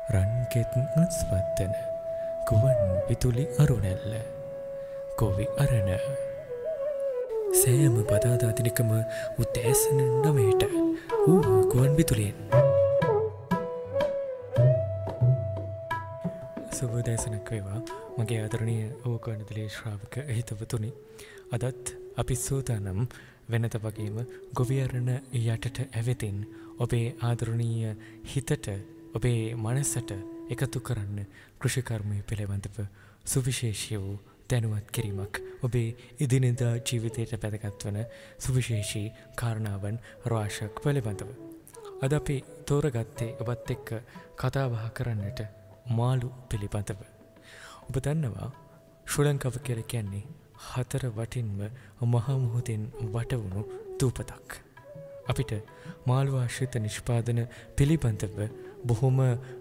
රන්කෙත් අස්වත්තන ගුවන් විදුලි අරුණැල්ල කොවි අරණ සෑම බදාදා දිනකම උදෑසන 9ට ගුවන් විදුලියෙන් සුබ උදෑසනක් වේවා මගේ ආදරණීය ගුවන් විදුලි ශ්‍රාවක හිතවතුනි. අදත් අපි සූදානම් වෙනත වගේම ගොවි අරණ යටට ඇවිදින් ඔබේ ආදරණීය හිතට ඔබේ මනසට එකතු කරන්න කෘෂිකර්මය පිළිබඳව සුවිශේෂී වූ දැනුවත් කිරීමක් ඔබේ එදිනෙදා ජීවිතයට වැදගත් වන සුවිශේෂී කාරණාවන් රාශියක් පිළිබඳව. අද අපි තෝරගත්තේ ඔබත් එක්ක කතා බහ කරන්නට මාළු පිළිබඳව. ඔබ දන්නවා ශ්‍රී ලංකාව කියලා කියන්නේ හතර වටින්ම මහා මුහුදෙන් වටවුණු දූපතක්. අපිට මාළු ආශ්‍රිත නිෂ්පාදන පිළිබඳව බොහොම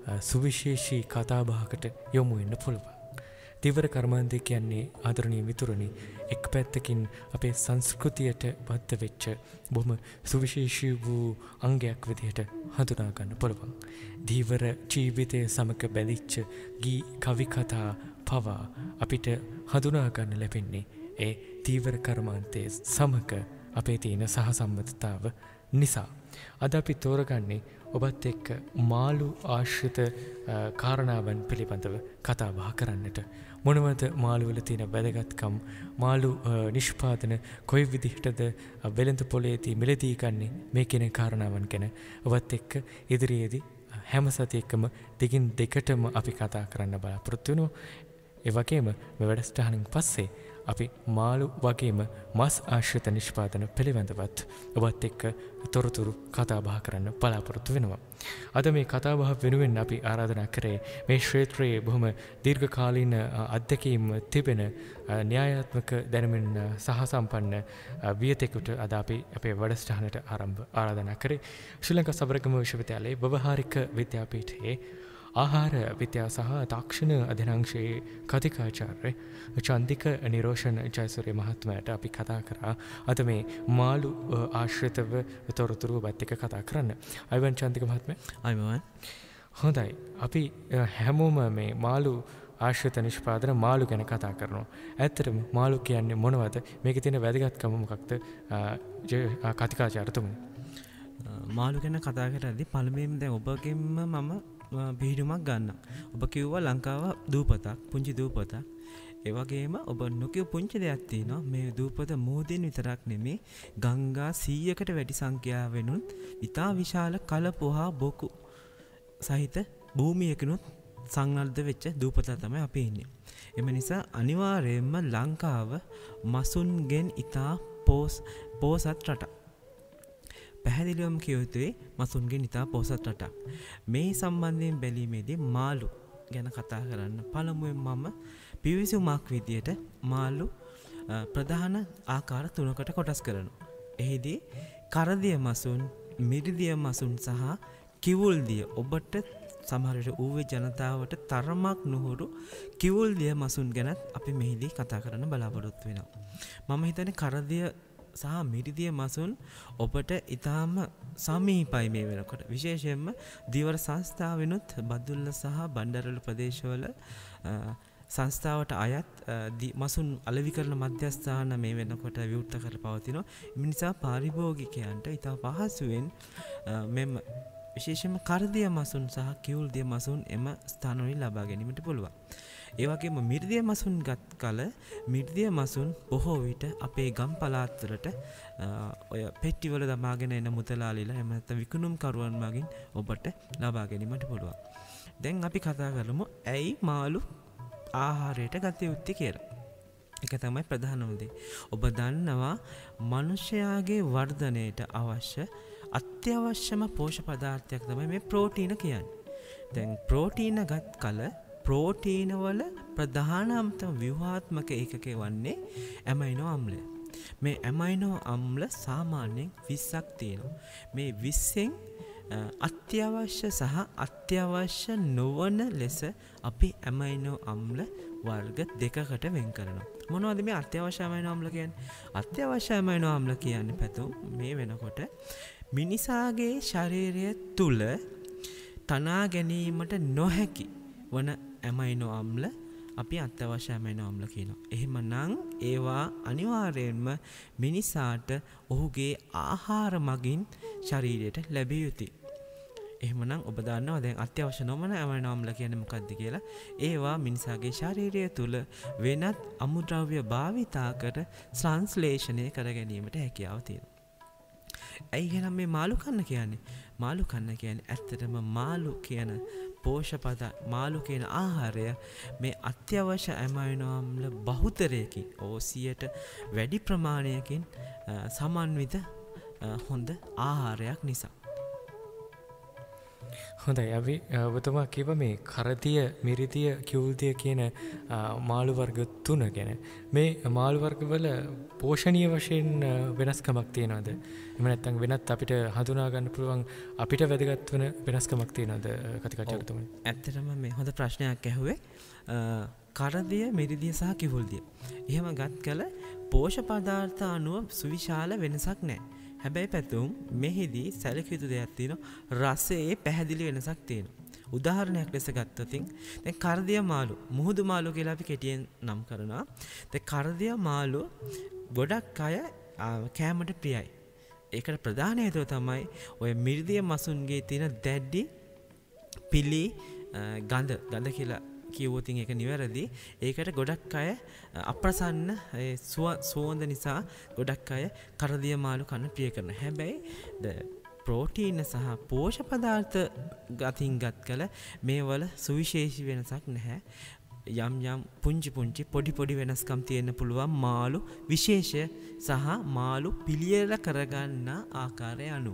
සුවිශේෂී කතාබහකට යොමු වෙන්න පුළුවන්. තිවර කර්මාන්තය කියන්නේ ආදරණීය මිතුරනි එක් පැත්තකින් අපේ සංස්කෘතියට බද්ධ වෙච්ච බොහොම සුවිශේෂී වූ අංගයක් විදිහට හඳුනා ගන්න පුළුවන්. දීවර ජීවිතය සමග බැඳිච්ච ගී කවි කතා පවා අපිට හඳුනා ගන්න ලැබෙන්නේ ඒ දීවර කර්මාන්තයේ සමග අපේ තියෙන සහසම්බන්ධතාව නිසා. අද අපි තෝරගන්නේ ඔබත් එක්ක මාළු ආශ්‍රිත කාරණාවන් පිළිබඳව කතා බහ කරන්නට. මොනවද මාළුවල තියෙන වැදගත්කම්, මාළු නිෂ්පාදන කොයි විදිහටද වෙළඳ පොලේදී මිලදී ගන්නේ මේ කියන කාරණාවන් ගැන ඔබත් එක්ක ඉදිරියේදී හැම සතියකම දිගින් දෙකටම අපි කතා කරන්න බලාපොරොත්තු වෙනවා. ඒ වගේම මේ වැඩසටහනින් පස්සේ අපි මාළු වගේම මස් ආශ්‍රිත නිෂ්පාදන පිළිබඳවත් ඔබත් එක්ක තොරතුරු කතා බහ කරන්න බලාපොරොත්තු වෙනවා. අද මේ කතා බහ වෙනුවෙන් අපි ආරාධනා කරේ මේ ක්ෂේත්‍රයේ බොහොම දීර්ඝකාලීන අත්දැකීම් තිබෙන න්‍යායාත්මක දැනුමින් සහසම්පන්න වියතෙකුට අද අපි අපේ වැඩසටහනට ආරාධනා කරේ ශ්‍රී ලංකා සබරගම විශ්වවිද්‍යාලයේ ව්‍යවහාරික විද්‍යාපීඨයේ ආහාර විද්‍යා සහ තාක්ෂණ අධ්‍යනාංශයේ කතිකාචාර්ය චන්දික නිරෝෂන් ජයසූරිය මහත්මයාට අපි කතා කරා අද මේ මාළු ආශ්‍රිතව තොරතුරු ඔබත් එක්ක කතා කරන්න. අයවන් චන්දික මහත්මයා. අයවන්. හොඳයි. අපි හැමෝම මේ මාළු ආශ්‍රිත නිෂ්පාදන මාළු ගැන කතා කරනවා. ඇත්තටම මාළු කියන්නේ මොනවද? මේකේ තියෙන වැදගත්කම මොකක්ද? කතිකාචාර්යතුමනි. මාළු ගැන කතා කරද්දී පළමුවෙන්ම දැන් ඔබගෙන්ම මම පිළිතුමක් ගන්න. ඔබ කිව්වා ලංකාව දූපතක්, පුංචි දූපතක්. ඒ වගේම ඔබ නොකිය පුංචි දෙයක් තියෙනවා. මේ දූපත මුහුදින් විතරක් නෙමේ ගංගා 100කට වැඩි සංඛ්‍යාවෙනුත් ඉතා විශාල කලපොහා බොකු සහිත භූමියකිනුත් සංවර්ධ වෙච්ච දූපතක් තමයි අපි ඉන්නේ. එම නිසා අනිවාර්යයෙන්ම ලංකාව මසුන්ගෙන් ඉතා පෝසත් රටක්. පැහැදිලිවම කිය යුතුයි මසුන්ගෙන් ඉතා පෝසත් රටක්. මේ සම්බන්ධයෙන් බැලීමේදී මාළු ගැන කතා කරන්න පළමුවෙන් මම පිවිසුමක් විදියට මාළු ප්‍රධාන ආකාර 3කට කොටස් කරනවා. එහිදී කරදිය මසුන්, මිරිදිය මසුන් සහ කිවුල්දිය. ඔබට සමහරට ඌවේ ජනතාවට තරමක් නුහුරු කිවුල්දිය මසුන් ගැනත් අපි මෙහිදී කතා කරන්න බලාපොරොත්තු වෙනවා. මම හිතන්නේ කරදිය සහ මිරිදිය මසුන් ඔබට ඉතාම සමීපයි මේ වෙනකොට. විශේෂයෙන්ම දීවර සංස්ථාවෙනුත් බදුල්ල සහ බණ්ඩාරවල ප්‍රදේශවල සංස්ථාවට අයත් මසුන් අලෙවි කරන මධ්‍යස්ථාන මේ වෙනකොට විවෘත කර පවතිනවා. ඒ නිසා පාරිභෝගිකයන්ට ඉතා පහසුවෙන් මෙම විශේෂයෙන්ම කරදිය මසුන් සහ කිවුල්දිය මසුන් එම ස්ථානවලින් ලබා ගැනීමට පුළුවන්. ඒ වගේම මිරිදිය මසුන් ගත් කල මිරිදිය මසුන් බොහෝ විට අපේ ගම් පළාත් වලට ඔය පෙට්ටිවල දමාගෙන එන මුදලාලිලා එහෙම නැත්නම් විකුණුම් කරුවන් මගින් ඔබට ලබා ගැනීමට පුළුවන්. දැන් අපි කතා කරමු ඇයි මාළු ආහාරයට ගත යුත්තේ කියලා. ඒක තමයි ප්‍රධානම දේ. ඔබ දන්නවා මනුෂ්‍යයාගේ වර්ධනයට අවශ්‍ය අත්‍යවශ්‍යම පෝෂක පදාර්ථයක් තමයි මේ ප්‍රෝටීන කියන්නේ. දැන් ප්‍රෝටීන ගත් කල ප්‍රෝටීන වල ප්‍රධානම ව්‍යුහාත්මක ඒකකය වන්නේ ඇමයිනෝ අම්ලය. මේ ඇමයිනෝ අම්ල සාමාන්‍යයෙන් 20ක් තියෙනවා. මේ 20න් අත්‍යවශ්‍ය සහ අත්‍යවශ්‍ය නොවන ලෙස අපි ඇමයිනෝ අම්ල වර්ග දෙකකට වෙන් කරනවා. මොනවද මේ අත්‍යවශ්‍ය ඇමයිනෝ අම්ල කියන්නේ? අත්‍යවශ්‍ය ඇමයිනෝ අම්ල කියන්නේ පැතුම් මේ වෙනකොට මිනිසාගේ ශරීරය තුල තනා ගැනීමට නොහැකි වන ඇමයිනෝ අම්ල අපි අත්‍යවශ්‍ය ඇමයිනෝ අම්ල කියනවා. එහෙමනම් ඒවා අනිවාර්යයෙන්ම මිනිසාට ඔහුගේ ආහාර මගින් ශරීරයට ලැබිය යුතුයි. එහෙමනම් ඔබ දන්නවා දැන් අත්‍යවශ්‍ය නොවන ඇමයිනෝ අම්ල කියන්නේ මොකක්ද කියලා. ඒවා මිනිසාගේ ශරීරය තුල වෙනත් අමුද්‍රව්‍ය භාවිතාකට ට්‍රාන්ස්ලේෂනය කර ගැනීමට හැකියාව තියෙනවා. ඇයි එහෙනම් මේ මාළු කන්න කියන්නේ? මාළු කන්න කියන්නේ ඇත්තටම මාළු කියන පෝෂපද මාළු කියන ආහාරය මේ අත්‍යවශ්‍ය ඇමයිනෝ අම්ල බහුතරයකින් ඕසියට වැඩි ප්‍රමාණයකින් සමන්විත හොඳ ආහාරයක් නිසා. හොඳයි අපි ඔබතුමා කිව්ව මේ කරදිය මිරිදිය කිවුල්දිය කියන මාළු වර්ග 3 ගැන. මේ මාළු වර්ගවල පෝෂණීය වශයෙන් වෙනස්කමක් තියෙනවද? එහෙම නැත්නම් වෙනත් අපිට හඳුනා ගන්න පුළුවන් අපිට වැදගත් වෙන වෙනස්කමක් තියෙනවද කතිකාචාර්යතුමනි? ඇත්තටම මේ හොඳ ප්‍රශ්නයක් ඇහුවේ. කරදිය මිරිදිය සහ කිවුල්දිය. එහෙම ගත් කල පෝෂක පදාර්ථ අනුව සුවිශාල වෙනසක් නැහැ. හැබැයි පැතුම් මෙහිදී සැලකිය යුතු දෙයක් තියෙනවා. රසයේ පැහැදිලි වෙනසක් තියෙනවා. උදාහරණයක් ලෙස ගත්තොත් දැන් කරදිය මාළු, මුහුදු මාළු කියලා අපි කෙටියෙන් නම් කරනවා. දැන් කරදිය මාළු ගොඩක් අය කෑමට ප්‍රියයි. ඒකට ප්‍රධාන හේතුව තමයි ඔය මිරිදිය මසුන්ගේ තියෙන දැඩි පිලි ගඳ කියලා කිව්වොත් ඒක නිවැරදි. ඒකට ගොඩක් අය අප්‍රසන්න සුවඳ නිසා ගොඩක් අය කරදිය මාළු කන්න ප්‍රිය කරනවා. හැබැයි ප්‍රෝටීන සහ පෝෂක පදාර්ථ ගතින් ගත් කල මේවල සුවිශේෂී වෙනසක් නැහැ. යම් පුංචි පොඩි වෙනස්කම් තියෙන්න පුළුවන් මාළු විශේෂය සහ මාළු පිළියෙල කරගන්න ආකාරය අනුව.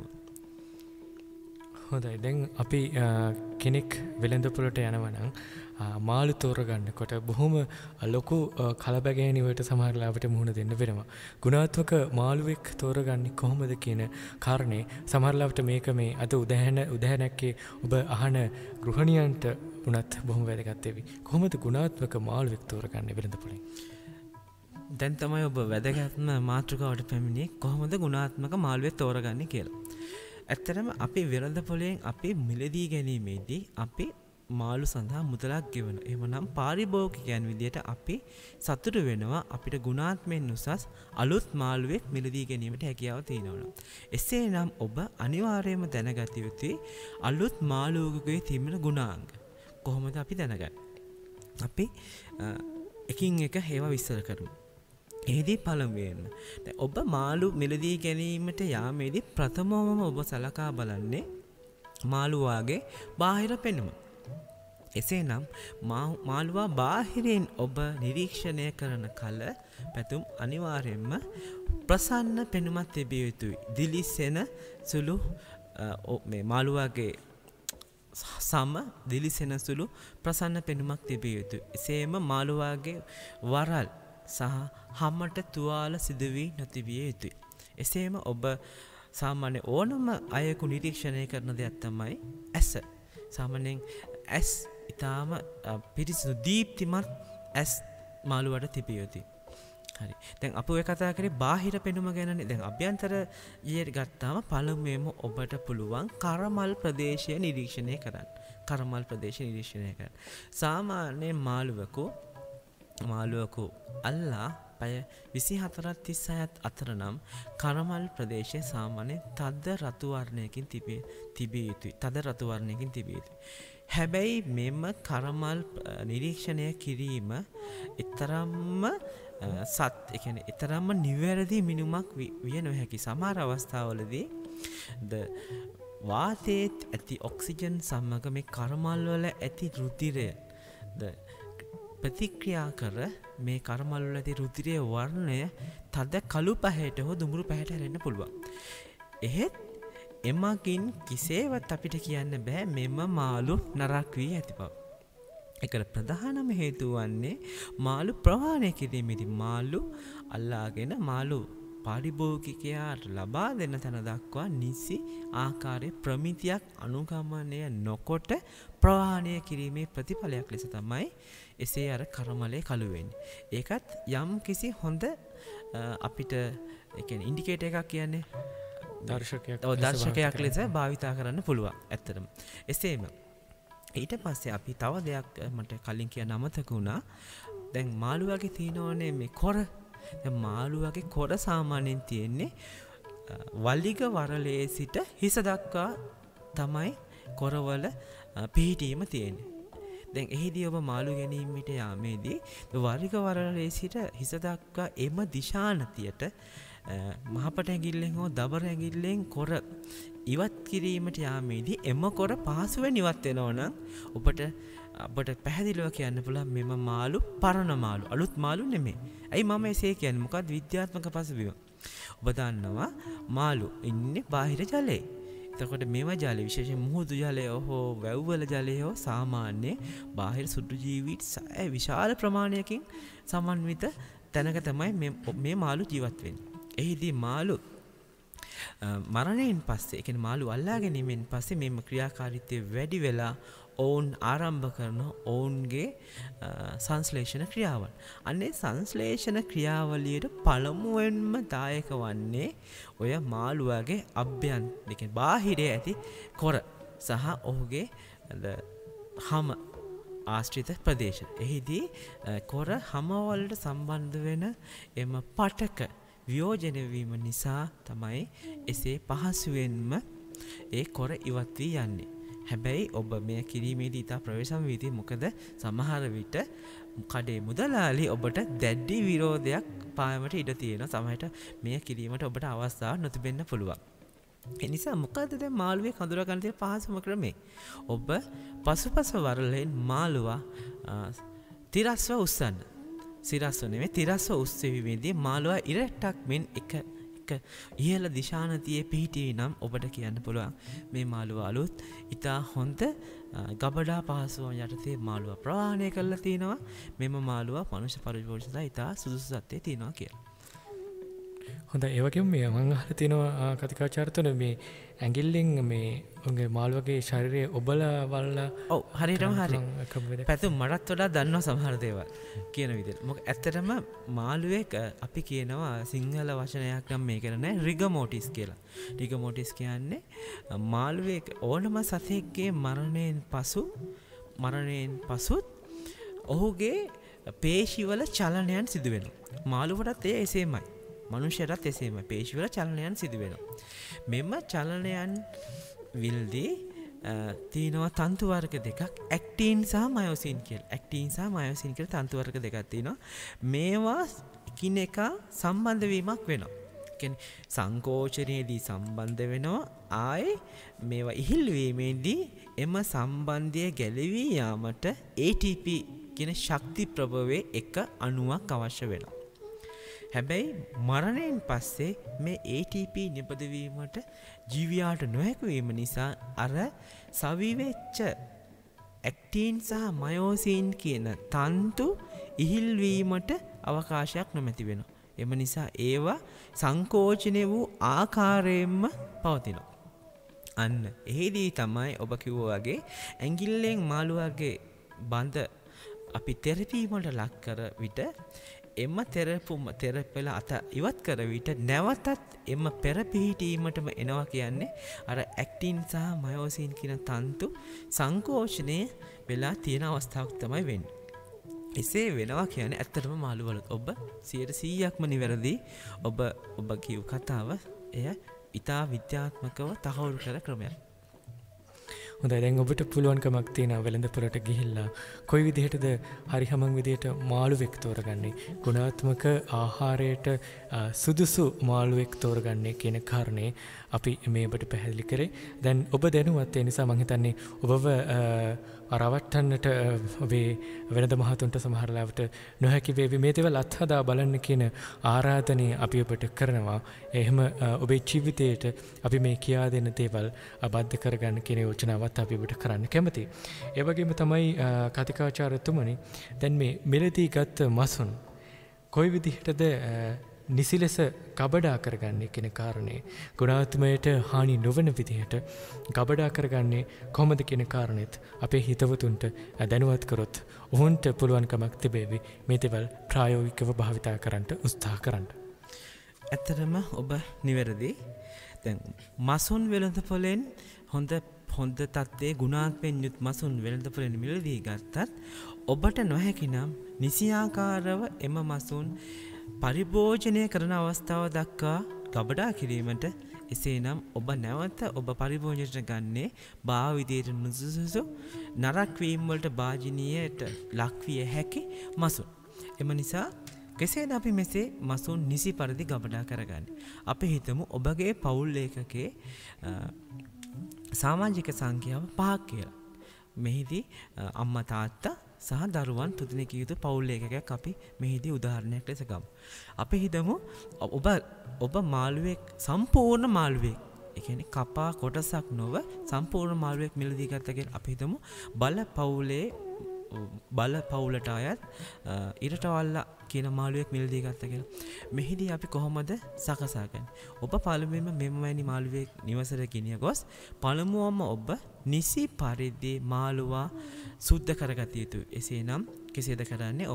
හොඳයි. දැන් අපි කෙනෙක් වෙළඳපොළට යනවා නම් මාළු තෝරගන්නකොට බොහොම ලොකු කලබගෑනිවට සමහර ලාවට මුහුණ දෙන්න වෙනවා. ගුණාත්මක මාළුවෙක් තෝරගන්නේ කොහොමද කියන කාරණේ සමහර ලාවට මේක මේ අද උදාහරණයක්ගේ ඔබ අහන ගෘහණියන්ට උනත් බොහොම වැදගත් වෙවි. කොහොමද ගුණාත්මක මාළුවෙක් තෝරගන්නේ වෙළඳපොළේ? දැන් තමයි ඔබ වැදගත්ම මාතෘකාවට පැමිණියේ කොහොමද ගුණාත්මක මාළුවෙක් තෝරගන්නේ කියලා. ඇත්තටම අපි වෙළඳපොළෙන් අපි මිලදී ගැනීමේදී අපි මාළු සඳහා මුදලක් ගෙවන. එහෙමනම් පාරිභෝගිකයන් විදියට අපි සතුටු වෙනවා අපිට ගුණාත්මයෙන් උසස් අලුත් මාළුවෙක් මිලදී ගැනීමට හැකියාව තියෙනවා. එසේනම් ඔබ අනිවාර්යයෙන්ම දැනගත යුතුයි අලුත් මාළුවෙකුගේ තිබෙන ගුණාංග. කොහොමද අපි දැනගන්නේ? අපි එකින් එක ඒවා විස්තර කරමු. එහිදී පළමුවෙන්ම ඔබ මාළු මිලදී ගැනීමට යාමේදී ප්‍රථමවම ඔබ සලකා බලන්නේ මාළුවාගේ බාහිර පෙනුම. එසේනම් මාළුවා බාහිරින් ඔබ නිරීක්ෂණය කරන කල පැතුම් අනිවාර්යෙන්ම ප්‍රසන්න පෙනුමක් තිබිය යුතුයි. දිලිසෙන සුළු මේ මාළුවාගේ සම දිලිසෙන සුළු ප්‍රසන්න පෙනුමක් තිබිය යුතුයි. එසේම මාළුවාගේ වරල් සහ හමට තුවාල සිදුවී නොතිබිය යුතුයි. එසේම ඔබ සාමාන්‍ය ඕනම අයෙකු නිරීක්ෂණය කරන දෙයක් තමයි ඇස. සාමාන්‍යයෙන් ඇස් ඉතාම පිරිසිදු දීප්තිමත් ඇස් මාළුවට තිබිය යුතුයි. හරි. දැන් අප ඔය කතා කරේ බාහිර පෙනුම ගැනනේ. දැන් අභ්‍යන්තරයේ ගත්තාම පළමුවෙන්ම ඔබට පුළුවන් කරමල් ප්‍රදේශය නිරීක්ෂණය කරන්න. කරමල් ප්‍රදේශය නිරීක්ෂණය කරන්න. සාමාන්‍යයෙන් මාළුවකු අල්ලා පය 24-36 අතර නම් කරමල් ප්‍රදේශය සාමාන්‍යයෙන් තද රතු වර්ණයකින් තිබිය යුතුයි. හැබැයි මෙම කරමල් නිරීක්ෂණය කිරීම ඊතරම්ම ඊතරම්ම නිවැරදි මිනුමක් විය නොහැකි. සමහර අවස්ථාවලදී වාතයේ ඇති ඔක්සිජන් සමග මේ කරමල් වල ඇති රුධිරය ප්‍රතික්‍රියා කර මේ කරමල් වල ඇති රුධිරයේ වර්ණය තද කළු පැහැයට හෝ දුඹුරු පැහැයට හැරෙන්න පුළුවන්. එහෙත් එමගින් කිසිවක් අපිට කියන්න බෑ මෙම මාළු නරක් වී ඇති බව. ඒකට ප්‍රධානම හේතුව වන්නේ මාළු ප්‍රවාහණය කිරීමේදී මාළු අල්ලාගෙන මාළු පාරිභෝගිකයාට ලබා දෙන තැන දක්වා නිසි ආකාරයේ ප්‍රමිතියක් අනුගමනය නොකොට ප්‍රවාහණය කිරීමේ ප්‍රතිඵලයක් ලෙස තමයි එසේ අර කරමලේ කළු වෙන්නේ. ඒකත් යම් කිසි හොඳ අපිට ඒ කියන්නේ ඉන්ඩිකේටර් එකක් කියන්නේ දර්ශකයක් ලෙස භාවිතා කරන්න පුළුවන් ඇත්තටම. එසේම ඊට පස්සේ අපි තව දෙයක් මට කලින් කියන්න අමතක වුණා. දැන් මාළුවාගේ තියෙනවනේ මේ කොර. දැන් මාළුවාගේ කොර සාමාන්‍යයෙන් තියෙන්නේ වලිග වරලේ සිට හිස දක්වා තමයි කොරවල පිහිටීම තියෙන්නේ. දැන් එහිදී ඔබ මාළු ගැනීමට යාමේදී වලිග වරලේ සිට හිස දක්වා එම දිශානතියට මහපට ඇඟිල්ලෙන් හෝ දබර ඇඟිල්ලෙන් කොර ඉවත් කිරීමට යාමේදී එම කොර පහසුවෙන් ඉවත් වෙනවා නම් ඔබට පැහැදිලිව කියන්න පුළුවන් මෙම මාළු පරණ මාළු අලුත් මාළු නෙමෙයි. ඇයි මම එසේ කියන්නේ? මොකක්ද විද්‍යාත්මක පසුබිම? ඔබ දන්නවා මාළු ඉන්නේ බාහිර ජලයේ. එතකොට මේව ජලය විශේෂයෙන් මුහුදු ජලය හෝ වැව්වල ජලය හෝ සාමාන්‍ය බාහිර සුදු ජීවීන් විශාල ප්‍රමාණයකින් සමන්විත තැනක තමයි මේ මාළු ජීවත් වෙන්නේ. එහිදී මාළු මරණයෙන් පස්සේ, ඒ කියන්නේ මාළු අල්ලා ගැනීමෙන් පස්සේ මේම ක්‍රියාකාරීත්වය වැඩි වෙලා ඔවුන් ආරම්භ කරන ඔවුන්ගේ සංශ්ලේෂණ ක්‍රියාවන්. අන්නේ සංශ්ලේෂණ ක්‍රියාවලියට පළමුවෙන්ම දායක වන්නේ ඔය මාළුවාගේ අභ්‍යන්තර බාහිරයේ ඇති කොර සහ ඔහුගේ හම ආශ්‍රිත ප්‍රදේශ. එහිදී කොර හම වලට සම්බන්ධ වෙන එම පටක වියෝජනය වීම නිසා තමයි එසේ පහසුවෙන්ම ඒ කොර ඉවත් වී යන්නේ. හැබැයි ඔබ මේ කිරීමේදී ඉතා ප්‍රවේශම් වීදී මොකද සමහර විට කඩේ මුදලාලි ඔබට දැඩි විරෝධයක් පායමට ඉඩ තියෙනවා. සමහරට මේ කිරීමට ඔබට අවස්ථාවක් නොතිබෙන්න පුළුවන්. ඒ නිසා මොකද දැන් මාළුවේ කඳුරා ගන්න තියෙන පහසුම ක්‍රමය? ඔබ පසුපස වරලෙන් මාළුවා තිරස්ව උස්සන්න. සිරස්ව නෙමෙයි තිරස්ව උස්සෙවිමේදී මාළුවා ඉරට්ටක් මෙන් එක ඉහළ දිශානතියේ පිහිටියේ නම් ඔබට කියන්න පුළුවන් මේ මාළුවා අලුත් ඉතා හොඳ ගබඩා පහසුවන් යටතේ මාළුවා ප්‍රවාහනය කරලා තිනවා. මෙම මාළුවා මනුෂ්‍ය පරිපෝෂණයට ඉතා සුදුසු තත්ත්වයේ තිනවා කියලා. හොඳයි. ඒ වගේම මේ මම අහලා තිනවා කතිකාචාර්යතුන මේ ඇඟිල්ලෙන් මේ උන්ගේ මාළුවගේ ශරීරයේ ඔබලා වල්ලා ඔව් හරියටම හරි. පැතුම් මටත් වඩා දන්නවා සමහර දේවල් කියන විදිහට. මොකද ඇත්තටම මාළුවේ අපි කියනවා සිංහල වචනයක් නම් මේකට නෑ රිගමෝටිස් කියලා. රිගමෝටිස් කියන්නේ මාළුවේ ඕනම සතෙක්ගේ මරණයෙන් පසුත් ඔහුගේ පේශිවල චලනයන් සිදු වෙනවා. මාළුවටත් ඒ එසේමයි. මනුෂ්‍යයටත් එසේම පේශිවල චලනයන් සිදු වෙනවා. මෙම චලනයන් විල්දී තියෙනවා තන්තු වර්ග දෙකක් ඇක්ටින් සහ මයොසින් කියලා. ඇක්ටින් සහ මයොසින් කියලා තන්තු වර්ග දෙකක් තියෙනවා. මේවා එකිනෙකා සම්බන්ධ වීමක් වෙනවා. කියන්නේ සංකෝචනයේදී සම්බන්ධ වෙනවා. ආයේ මේවා ඉහිල් වීමේදී එම සම්බන්ධය ගැලවී යාමට ATP කියන ශක්ති ප්‍රභවයේ එක අණුවක් අවශ්‍ය වෙනවා. හැබැයි මරණයෙන් පස්සේ මේ ATP නිපදවීමට ජීවියාට නොහැකි වීම නිසා අර සවිවෙච්ච ඇක්ටින් සහ මයෝසින් කියන තන්තු ඉහිල් වීමට අවකාශයක් නොමැති වෙනවා. එම නිසා ඒවා සංකෝචනය වූ ආකාරයෙන්ම පවතිනවා. අන්න එහිදී තමයි ඔබ කිව්වා වගේ ඇඟිල්ලෙන් මාළුවාගේ බඳ අපි තෙරපීමට ලක් කර විට එම තෙරපෙල අත ඉවත් කර විට නැවතත් එම පෙර පිහිටීමටම එනවා කියන්නේ අර ඇක්ටින් සහ මයෝසින් කියන තන්තු සංකෝචනය වෙලා තියෙන අවස්ථාවක් තමයි වෙන්නේ. එසේ වෙනවා කියන්නේ ඇත්තටම මාළුවලත් ඔබ 100%ක්ම නිවැරදි. ඔබ කියු කතාව එය ඉතා විද්‍යාත්මකව තහවුරු කර ක්‍රමයක්. හොඳයි. දැන් ඔබට පුළුවන්කමක් තියෙනවා වෙළඳපොළට ගිහිල්ලා කොයි විදිහටද හරි හමං විදිහට මාළුවෙක් තෝරගන්නේ, ගුණාත්මක ආහාරයට සුදුසු මාළුවෙක් තෝරගන්නේ කියන කාරණේ අපි මේ ඔබට පැහැදිලි කරේ. දැන් ඔබ දැනුවත් ඒ නිසා මම හිතන්නේ ඔබව රවට්ටන්නට ඔබේ වෙළඳ මහතුන්ට සමහර ලාවට නොහැකි වේවි. මේ දේවල් අත්හදා බලන්න කියන ආරාධනය අපි ඔබට කරනවා. එහෙම ඔබේ ජීවිතයට අපි මේ කියා දෙන දේවල් අබද්ධ කරගන්න කියන යෝජනාවත් අපි ඔබට කරන්න කැමතියි. ඒ වගේම තමයි කතිකාචාර්යතුමනි, දැන් මේ මෙලදී ගත් මසුන් කොයි විදිහටද නිසි ලෙස ගබඩා කරගන්නේ කියන කාරණේ, ගුණාත්මයට හානි නොවන විදිහට ගබඩා කරගන්නේ කොහොමද කියන කාරණෙත් අපේ හිතවතුන්ට දැනුවත් කරොත් ඔවුන්ට පුළුවන්කමක් තිබේවි මේ දේවල් ප්‍රායෝගිකව භාවිතා කරන්න උත්සාහ කරන්න. ඇත්තටම ඔබ නිවැරදි. දැන් මසුන් වෙළඳපොලෙන් හොඳ හොඳ තත්ත්වයේ ගුණාත්මෙන් යුත් මසුන් වෙළඳපොළෙන් මිලදී ගත්තත් ඔබට නොහැකි නම් නිසියාකාරව එම මසුන් පරිභෝජනය කරන අවස්ථාව දක්වා ගබඩා කිරීමට එසේනම් ඔබ නැවත ඔබ පරිභෝජනයට ගන්නේ භාවිතයට නුසුසුසු නරක වීම වලට භාජනීයට ලක්විය හැකි මසුන්. එම නිසා කෙසේද අපි මෙසේ මසුන් නිසි පරිදි ගබඩා කරගන්නේ? අපි හිතමු ඔබගේ පවුල් ඒකකයේ සමාජික සංඛ්‍යාව 5ක් කියලා. මෙහිදී අම්මා තාත්තා සහ දරුවන් තුදෙනෙක් යුතු පවුල් ඒකකයක් අපි මෙහිදී උදාහරණයක් ලෙස ගමු. අපි හිතමු ඔබ මාළුවෙක් සම්පූර්ණ මාළුවෙක්. ඒ කියන්නේ කපා කොටසක් නොව සම්පූර්ණ මාළුවෙක් මිලදී ගත්තා කියලා අපි හිතමු. බල පවුලට අයත් ඉරටවල්ලා කියන මාළුවෙක් මිලදී ගත්තා කියලා. මෙහිදී අපි කොහොමද සකසාගන්නේ? ඔබ පළමුවෙන්ම මෙවැනි මාළුවෙක් නිවසට ගෙනිය ගොස් පළමුවම ඔබ නිසි පරිදි මාළුවා සුද්ධ කරගත යුතුයි. එසේනම් කෙසේද කරන්නේ?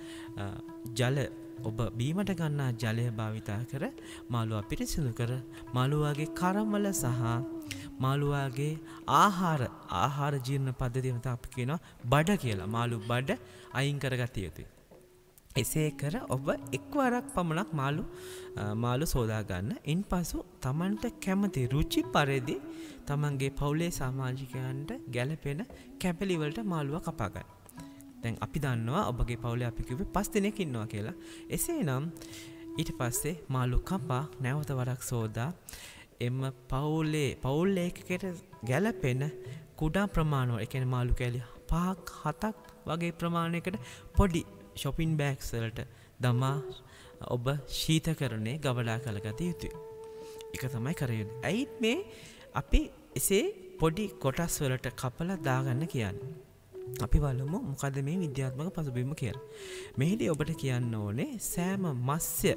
ඔබ බීමට ගන්නා ජලය භාවිතා කර මාළුවා පිරිසිදු කර මාළුවාගේ කරමල සහ මාළුවාගේ ආහාර ජීර්ණ පද්ධතියම අපි කියනවා බඩ කියලා. මාළු බඩ අයින් කරගත යුතුයි. එසේ කර ඔබ එක්වරක් පමණක් මාළු සෝදා ගන්න. ඉන්පසු තමන්ට කැමති රුචි පරිදි තමන්ගේ පවුලේ සමාජිකයන්ට ගැළපෙන කැපලි වලට මාළුවා කපා ගන්න. දැන් අපි දන්නවා ඔබගේ පවුලේ අපි කිව්වේ 5 දෙනෙක් ඉන්නවා කියලා. එසේනම් ඊට පස්සේ මාළු කපා නැවත වරක් සෝදා එම පවුල් ඒකකයට ගැළපෙන කුඩා ප්‍රමාණවල, ඒ කියන්නේ මාළු කැලි 5ක් 7ක් වගේ ප්‍රමාණයකට පොඩි shopping bags වලට දමා ඔබ ශීතකරණයේ ගබඩා කරගත යුතුයි. ඒක තමයි කරන්නේ. ඇයි මේ අපි එසේ පොඩි කොටස් වලට කපලා දාගන්න කියන්නේ? අපි බලමු මොකද මේ විද්‍යාත්මක පසුබිම කියලා. මෙහිදී ඔබට කියන්න ඕනේ සෑම මත්ස්‍ය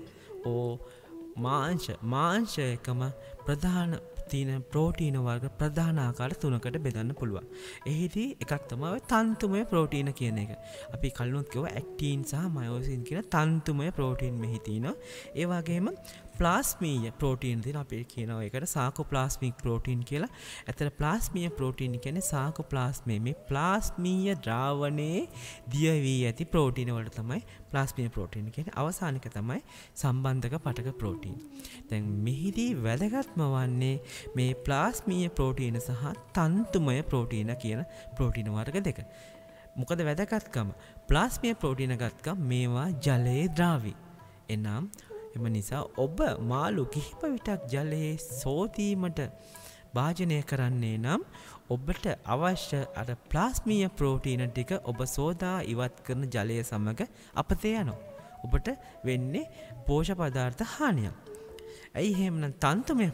මාංශයකම ප්‍රධාන තියෙන ප්‍රෝටීන වර්ග ප්‍රධාන ආකාර 3කට බෙදන්න පුළුවන්. එහිදී එකක් තමයි තන්තුමය ප්‍රෝටීන කියන එක. අපි කලිනුත් කිව්වා ඇක්ටින් සහ මයොසින් කියන තන්තුමය ප්‍රෝටීන් මෙහි තියෙනවා. ඒ වගේම ප්ලාස්මීය ප්‍රෝටීන් තියෙනවා. අපි කියනවා ඒකට සාකෝප්ලාස්මික් ප්‍රෝටීන් කියලා. ඇත්තට ප්ලාස්මීය ප්‍රෝටීන් කියන්නේ සාකෝප්ලාස්මේ මේ ප්ලාස්මීය ද්‍රාවණයේ දිය වී ඇති ප්‍රෝටීන වලට තමයි ප්ලාස්මීය ප්‍රෝටීන් කියන්නේ. අවසානික තමයි සම්බන්ධක පටක ප්‍රෝටීන්. දැන් මෙහිදී වැදගත්ම වන්නේ මේ ප්ලාස්මීය ප්‍රෝටීන සහ තන්තුමය ප්‍රෝටීන කියන ප්‍රෝටීන වර්ග දෙක. මොකද වැදගත්කම? ප්ලාස්මීය ප්‍රෝටීන ගත්තම මේවා ජලයේ ද්‍රාවී. එනම් එම නිසා ඔබ මාළු කිහිප විටක් ජලයේ සෝදීමට භාජනය කරන්නේ නම් ඔබට අවශ්‍ය අර ප්ලාස්මීය ප්‍රෝටීන ටික ඔබ සෝදා ඉවත් කරන ජලය සමග අපතේ යනවා. ඔබට වෙන්නේ පෝෂක පදාර්ථ හානියක්. ඇයි එහෙමනම් තන්තුමය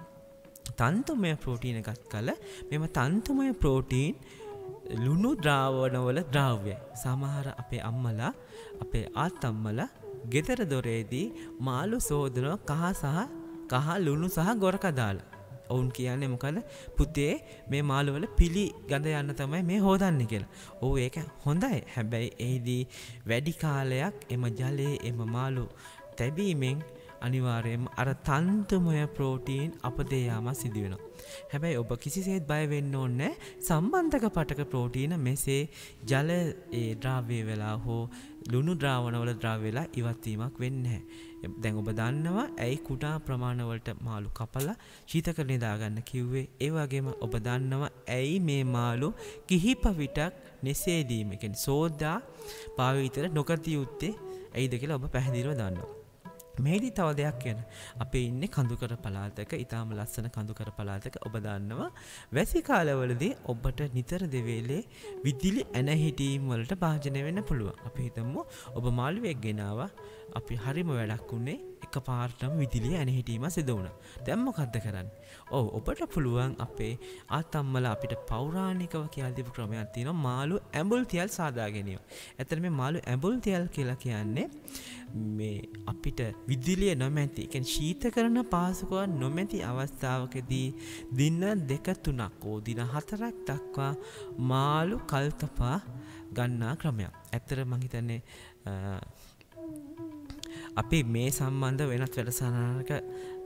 ප්‍රෝටීන ගත් කල මෙම තන්තුමය ප්‍රෝටීන් ලුණු ද්‍රාවණවල ද්‍රාව්‍යයි. සමහර අපේ අම්මලා අපේ ආතම්මලා ගෙදර දොරේදී මාළු සෝදනවා කහ ලුණු සහ ගොරක දාලා. ඔවුන් කියන්නේ මොකද? පුතේ මේ මාළු වල පිලි ගඳ යන්න තමයි මේ හොදන්නේ කියලා. ඔව් ඒක හොඳයි. හැබැයි එහිදී වැඩි කාලයක් එම ජලයේ එම මාළු තැබීමෙන් අනිවාර්යයෙන්ම අර තන්තුමය ප්‍රෝටීන් අපතේ යාම සිදු වෙනවා. හැබැයි ඔබ කිසිසේත් බය වෙන්න ඕනේ සම්බන්ධක පටක ප්‍රෝටීන මෙසේ ජල ද්‍රව්‍ය වෙලා හෝ ලුණු ද්‍රාවණ වල ද්‍රව්‍ය වෙලා ඉවත් වීමක් වෙන්නේ නැහැ. දැන් ඔබ දන්නවා ඇයි කුඩා ප්‍රමාණ වලට මාළු කපලා ශීතකරණේ දාගන්න කිව්වේ. ඒ වගේම ඔබ දන්නවා ඇයි මේ මාළු කිහිප විටක් නැසෙදීම කියන්නේ සෝදා පාවිතර නොකර යුත්තේ ඇයිද කියලා ඔබ පැහැදිලිව දන්නවා. මේදී තව දෙයක් කියන අපේ ඉන්නේ කඳුකර පළාතක, ඊටාම ලස්සන කඳුකර පළාතක. ඔබ දන්නවා වැසි කාලවලදී ඔබට නිතර දෙවේලේ විදුලි ඇන හිටීම් වලට භාජනය වෙන්න පුළුවන්. අපි හිතමු ඔබ මාළුවෙක් ගෙනාවා, අපි හරිම වැඩක් උනේ එකපාරටම විදුලිය ඇන හිටීම සිදු වුණා. දැන් මොකද්ද කරන්නේ? ඔබට පුළුවන් අපේ ආතම්මලා අපිට පෞරාණිකව කියලා දීපු ක්‍රමයක් තියෙනවා මාළු ඇඹුල් තියල් සාදා ගැනීම. ඇත්තට මේ මාළු ඇඹුල් තියල් කියලා කියන්නේ මේ අපිට විදුලිය නොමැති, ඒ කියන්නේ ශීතකරණ පාසුකම් නොමැති අවස්ථාවකදී දින 2-3ක් හෝ දින 4ක් දක්වා මාළු කල්තපා ගන්නා ක්‍රමයක්. ඇත්තට මම හිතන්නේ අපි මේ සම්බන්ධ වෙනත් වැඩසටහනක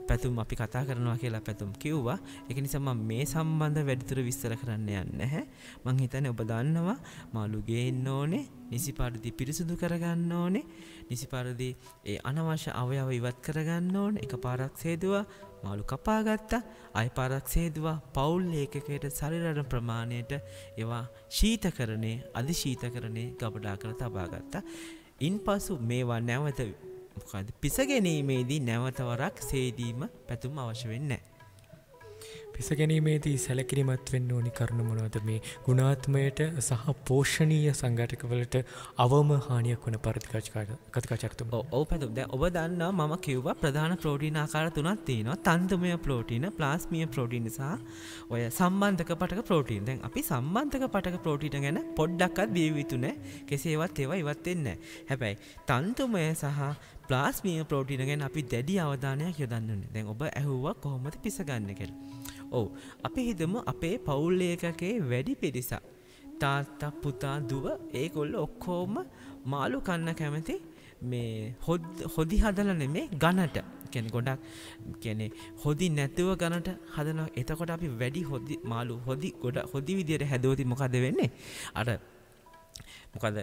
පැතුම් අපි කතා කරනවා කියලා පැතුම් කිව්වා. ඒක නිසා මම මේ සම්බන්ධ වැඩිදුර විස්තර කරන්න යන්නේ නැහැ. මං හිතන්නේ ඔබ දන්නවා මාළු ගේන්න ඕනේ, නිසි පරිදි පිරිසිදු කරගන්න ඕනේ, නිසි පරිදි ඒ අනවශ්‍ය අවයව ඉවත් කරගන්න ඕනේ. එකපාරක් සේදුවා මාළු කපා ගත්තා, ආය පාරක් සේදුවා පෞල් ඒකකයට ශරීර ප්‍රමාණයට ඒවා ශීතකරණේ, අධි ශීතකරණේ ගබඩා කර තබා ගත්තා. ඉන්පසු මේවා නැවත මොකද පිස ගැනීමේදී නැවත වරක් සේදීම පැතුම් අවශ්‍ය වෙන්නේ නැහැ. පිස ගැනීමේදී සැලකිලිමත් වෙන්න ඕනි කරුණු මොනවද? මේ ගුණාත්මයට සහ පෝෂණීය සංඝටකවලට අවම හානියක් වන පරිදි කතිකාචාර්යතුම. ඔව් පැතුම්. දැන් ඔබ දන්නවා මම කිව්වා ප්‍රධාන ප්‍රෝටීන ආකාර තුනක් තියෙනවා. තන්තුමය ප්‍රෝටීන, ප්ලාස්මීය ප්‍රෝටීන සහ ඔය සම්බන්ධක පටක ප්‍රෝටීන. දැන් අපි සම්බන්ධක පටක ප්‍රෝටීන ගැන පොඩ්ඩක්වත් බිය යුතු නැහැ. කෙසේවත් ඒවා ඉවත් වෙන්නේ නැහැ. හැබැයි තන්තුමය සහ ප්ලාස්මීය ප්‍රෝටීන ගැන අපි දැඩි අවධානයක් යොදන්න ඕනේ. දැන් ඔබ ඇහුවා කොහොමද පිස ගන්න කියලා. ඔව් අපි හිතමු අපේ පවුල් එකකේ වැඩි පිරිසක් තාත්තා පුතා දුව ඒගොල්ලෝ ඔක්කොම මාළු කන්න කැමති මේ හොදි හදලා නෙමෙයි ගණට. කියන්නේ ගොඩක් කියන්නේ හොදි නැතුව ගණට හදනවා. එතකොට අපි වැඩි හොදි මාළු හොදි විදියට හැදුවොත් මොකද වෙන්නේ? අර මොකද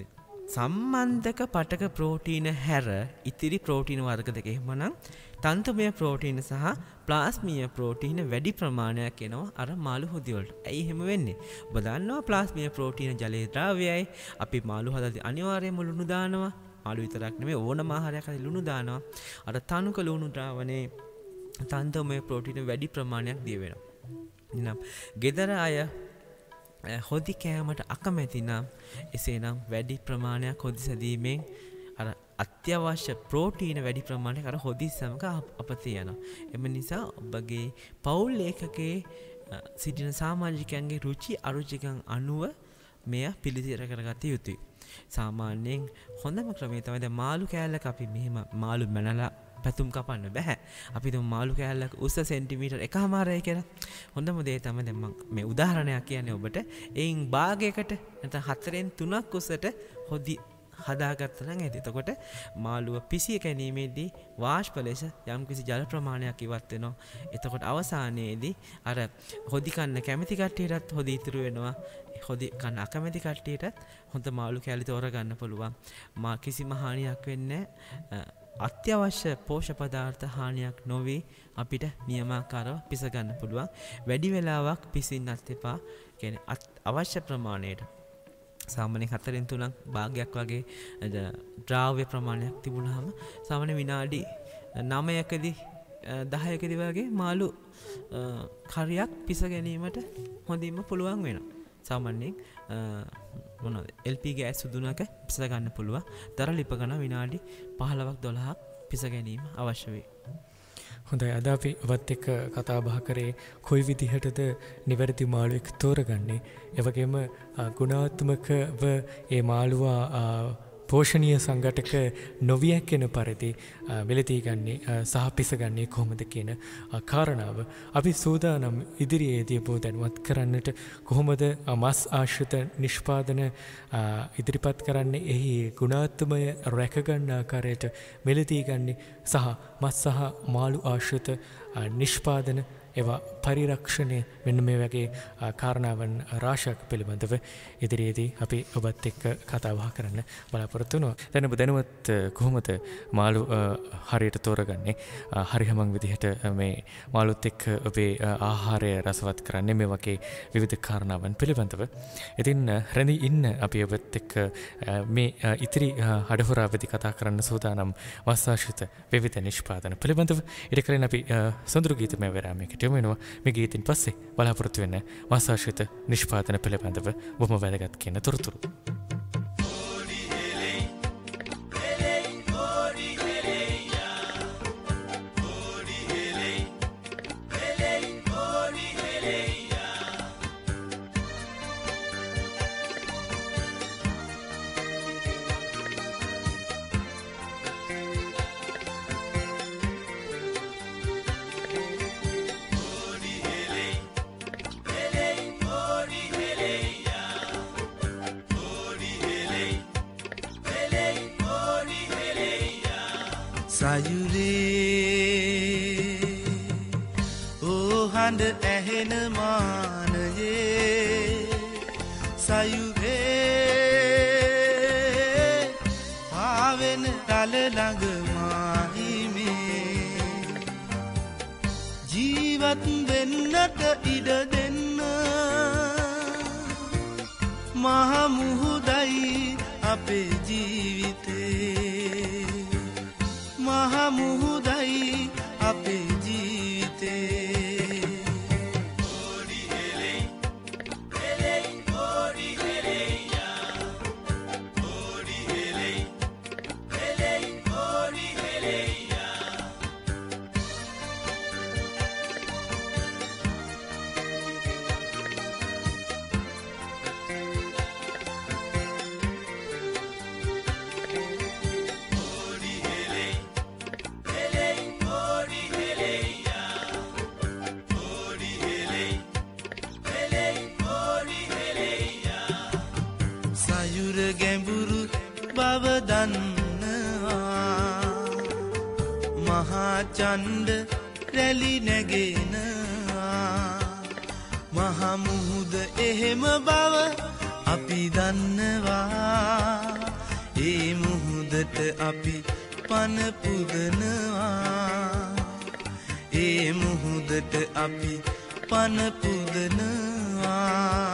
සම්බන්ධක පටක ප්‍රෝටීන හැර ඉතිරි ප්‍රෝටීන වර්ග දෙක එහෙමනම් තන්තුමය ප්‍රෝටීන සහ ප්ලාස්මීය ප්‍රෝටීන වැඩි ප්‍රමාණයක් එනවා අර මාළු හොදි වලට. ඇයි එහෙම වෙන්නේ? ඔබ දන්නවා ප්ලාස්මීය ප්‍රෝටීන ජලයේ ද්‍රව්‍යයයි. අපි මාළු හදද්දී අනිවාර්යයෙන්ම ලුණු දානවා. මාළු විතරක් නෙමෙයි ඕනම ආහාරයක් හදලා ලුණු දානවා. අර තනුක ලුණු ද්‍රාවණේ තන්තුමය ප්‍රෝටීන වැඩි ප්‍රමාණයක් දිය වෙනවා. එහෙනම් ගෙදර අය හොදි කෑමට අකමැති නම් එසේනම් වැඩි ප්‍රමාණයක් හොදි සැදීමෙන් අර අත්‍යවශ්‍ය ප්‍රෝටීන වැඩි ප්‍රමාණයක් අර හොදි සමග අපතේ යනවා. එම නිසා ඔබගේ පවුල් ඒකකයේ සිටින සමාජිකයන්ගේ රුචි අරුචිකම් අනුව මෙය පිළිසිර කරගත යුතුයි. සාමාන්‍යයෙන් හොඳම ක්‍රමය තමයි දැන් මාළු කෑල්ලක අපි මෙහෙම මාළු මැනලා පැතුම් කපන්න බෑ. අපි තුන් මාළු කෑල්ලක උස සෙන්ටිමීටර් 1.5යි කියලා. හොඳම දේ තමයි දැන් මම මේ උදාහරණයක් කියන්නේ ඔබට. එයින් භාගයකට නැත්නම් 4න් 3ක් උසට හොදි හදාගත්තා නම් ඇති. එතකොට මාළුව පිසිය ගැනීමේදී වාෂ්ප ලෙස යම්කිසි ජල ප්‍රමාණයක් ඉවත් වෙනවා. එතකොට අවසානයේදී අර හොදි කන්න කැමති කට්ටියටත් හොදි ඉතුරු වෙනවා. හොදි කන්න අකමැති කට්ටියටත් හොඳ මාළු කෑලි තෝරගන්න පුළුවන්. කිසිම හානියක් වෙන්නේ නැහැ. අත්‍යවශ්‍ය පෝෂක පදාර්ථ හානියක් නොවේ අපිට නියමාකාරව පිස ගන්න පුළුවන්. වැඩි වෙලාවක් පිසින්නත් එපා. කියන්නේ අවශ්‍ය ප්‍රමාණයට සාමාන්‍යයෙන් 4න් 3ක් භාගයක් වගේ ද්‍රව්‍ය ප්‍රමාණයක් තිබුණාම සාමාන්‍ය විනාඩි 9කදී 10කදී වගේ මාළු කරියක් පිස ගැනීමට හොඳින්ම පුළුවන් වෙනවා. සාමාන්‍යයෙන් මොනවද LP ගෑස් සුදුනක පිස ගන්න පුළුවන්. දර ලිප ගන්න විනාඩි 15ක් 12ක් පිස ගැනීම අවශ්‍ය වේ. හොඳයි, අද අපි ඔබත් එක්ක කතා බහ කරේ කොයි විදිහටද නිවැරදි මාළුවෙක් තෝරගන්නේ. ඒ වගේම ගුණාත්මකව ඒ මාළුවා පෝෂණීය සංඝටක නොවියැකෙන පරිදි මෙලදී ගන්නේ සහ පිසගන්නේ කොහොමද කියන කාරණාව අපි සූදානම් ඉදිරියේදී ඔබ දැනුවත් කරන්නට. කොහොමද මස් ආශ්‍රිත නිෂ්පාදන ඉදිරිපත් කරන්නේ, එහි ගුණාත්මය රැකගන්න ආකාරයට මෙලදී ගන්නේ සහ මස් සහ මාළු ආශ්‍රිත නිෂ්පාදන ඒවා පරිරක්ෂණය මෙන්න මේ වගේ කාරණාවන් රාශියක් පිළිබඳව ඉදිරියේදී අපි ඔබත් එක්ක කතා බහ කරන්න බලාපොරොත්තු වෙනවා. දැන් ඔබ දැනුවත් කොහොමද මාළු හරියට තෝරගන්නේ? හරියම විදිහට මේ මාළුත් එක්ක ඔබේ ආහාරය රසවත් කරන්නේ මේ වගේ විවිධ කාරණාවන් පිළිබඳව. ඉතින් රැඳී ඉන්න අපි ඔබත් එක්ක මේ ඉතිරි හඩහොරාවේදී කතා කරන්න සූදානම් වස්සාශිත විවිධ නිෂ්පාදන පිළිබඳව. ඊට කලින් අපි සොඳුරු ගීතමය විරාමයකට වෙනවා. මේ ගීතින් පස්සේ බලාපොරොත්තු වෙන වාසාශිත නිෂ්පාදන පිළිබඳව බොහොම වැදගත් කියන තොරතුරු. sayure හඬ ඇහෙන මානයේ සයුරේ පාවෙන රළ ළඟ මාහිමේ ජීවත් වෙන්නට ඉඩ දෙන්න මහ මුහුදයි අපේ ජීවිතේ මහ මුහුදයි අපේ ජීවිතේ ගැඹුරු බව දන්නවා මහා චණ්ඩ රැලි නැගෙනවා මහා මුහුද එහෙම බව අපි දන්නවා ඒ මුහුදට අපි පන පුදනවා ඒ මුහුදට අපි පන පුදනවා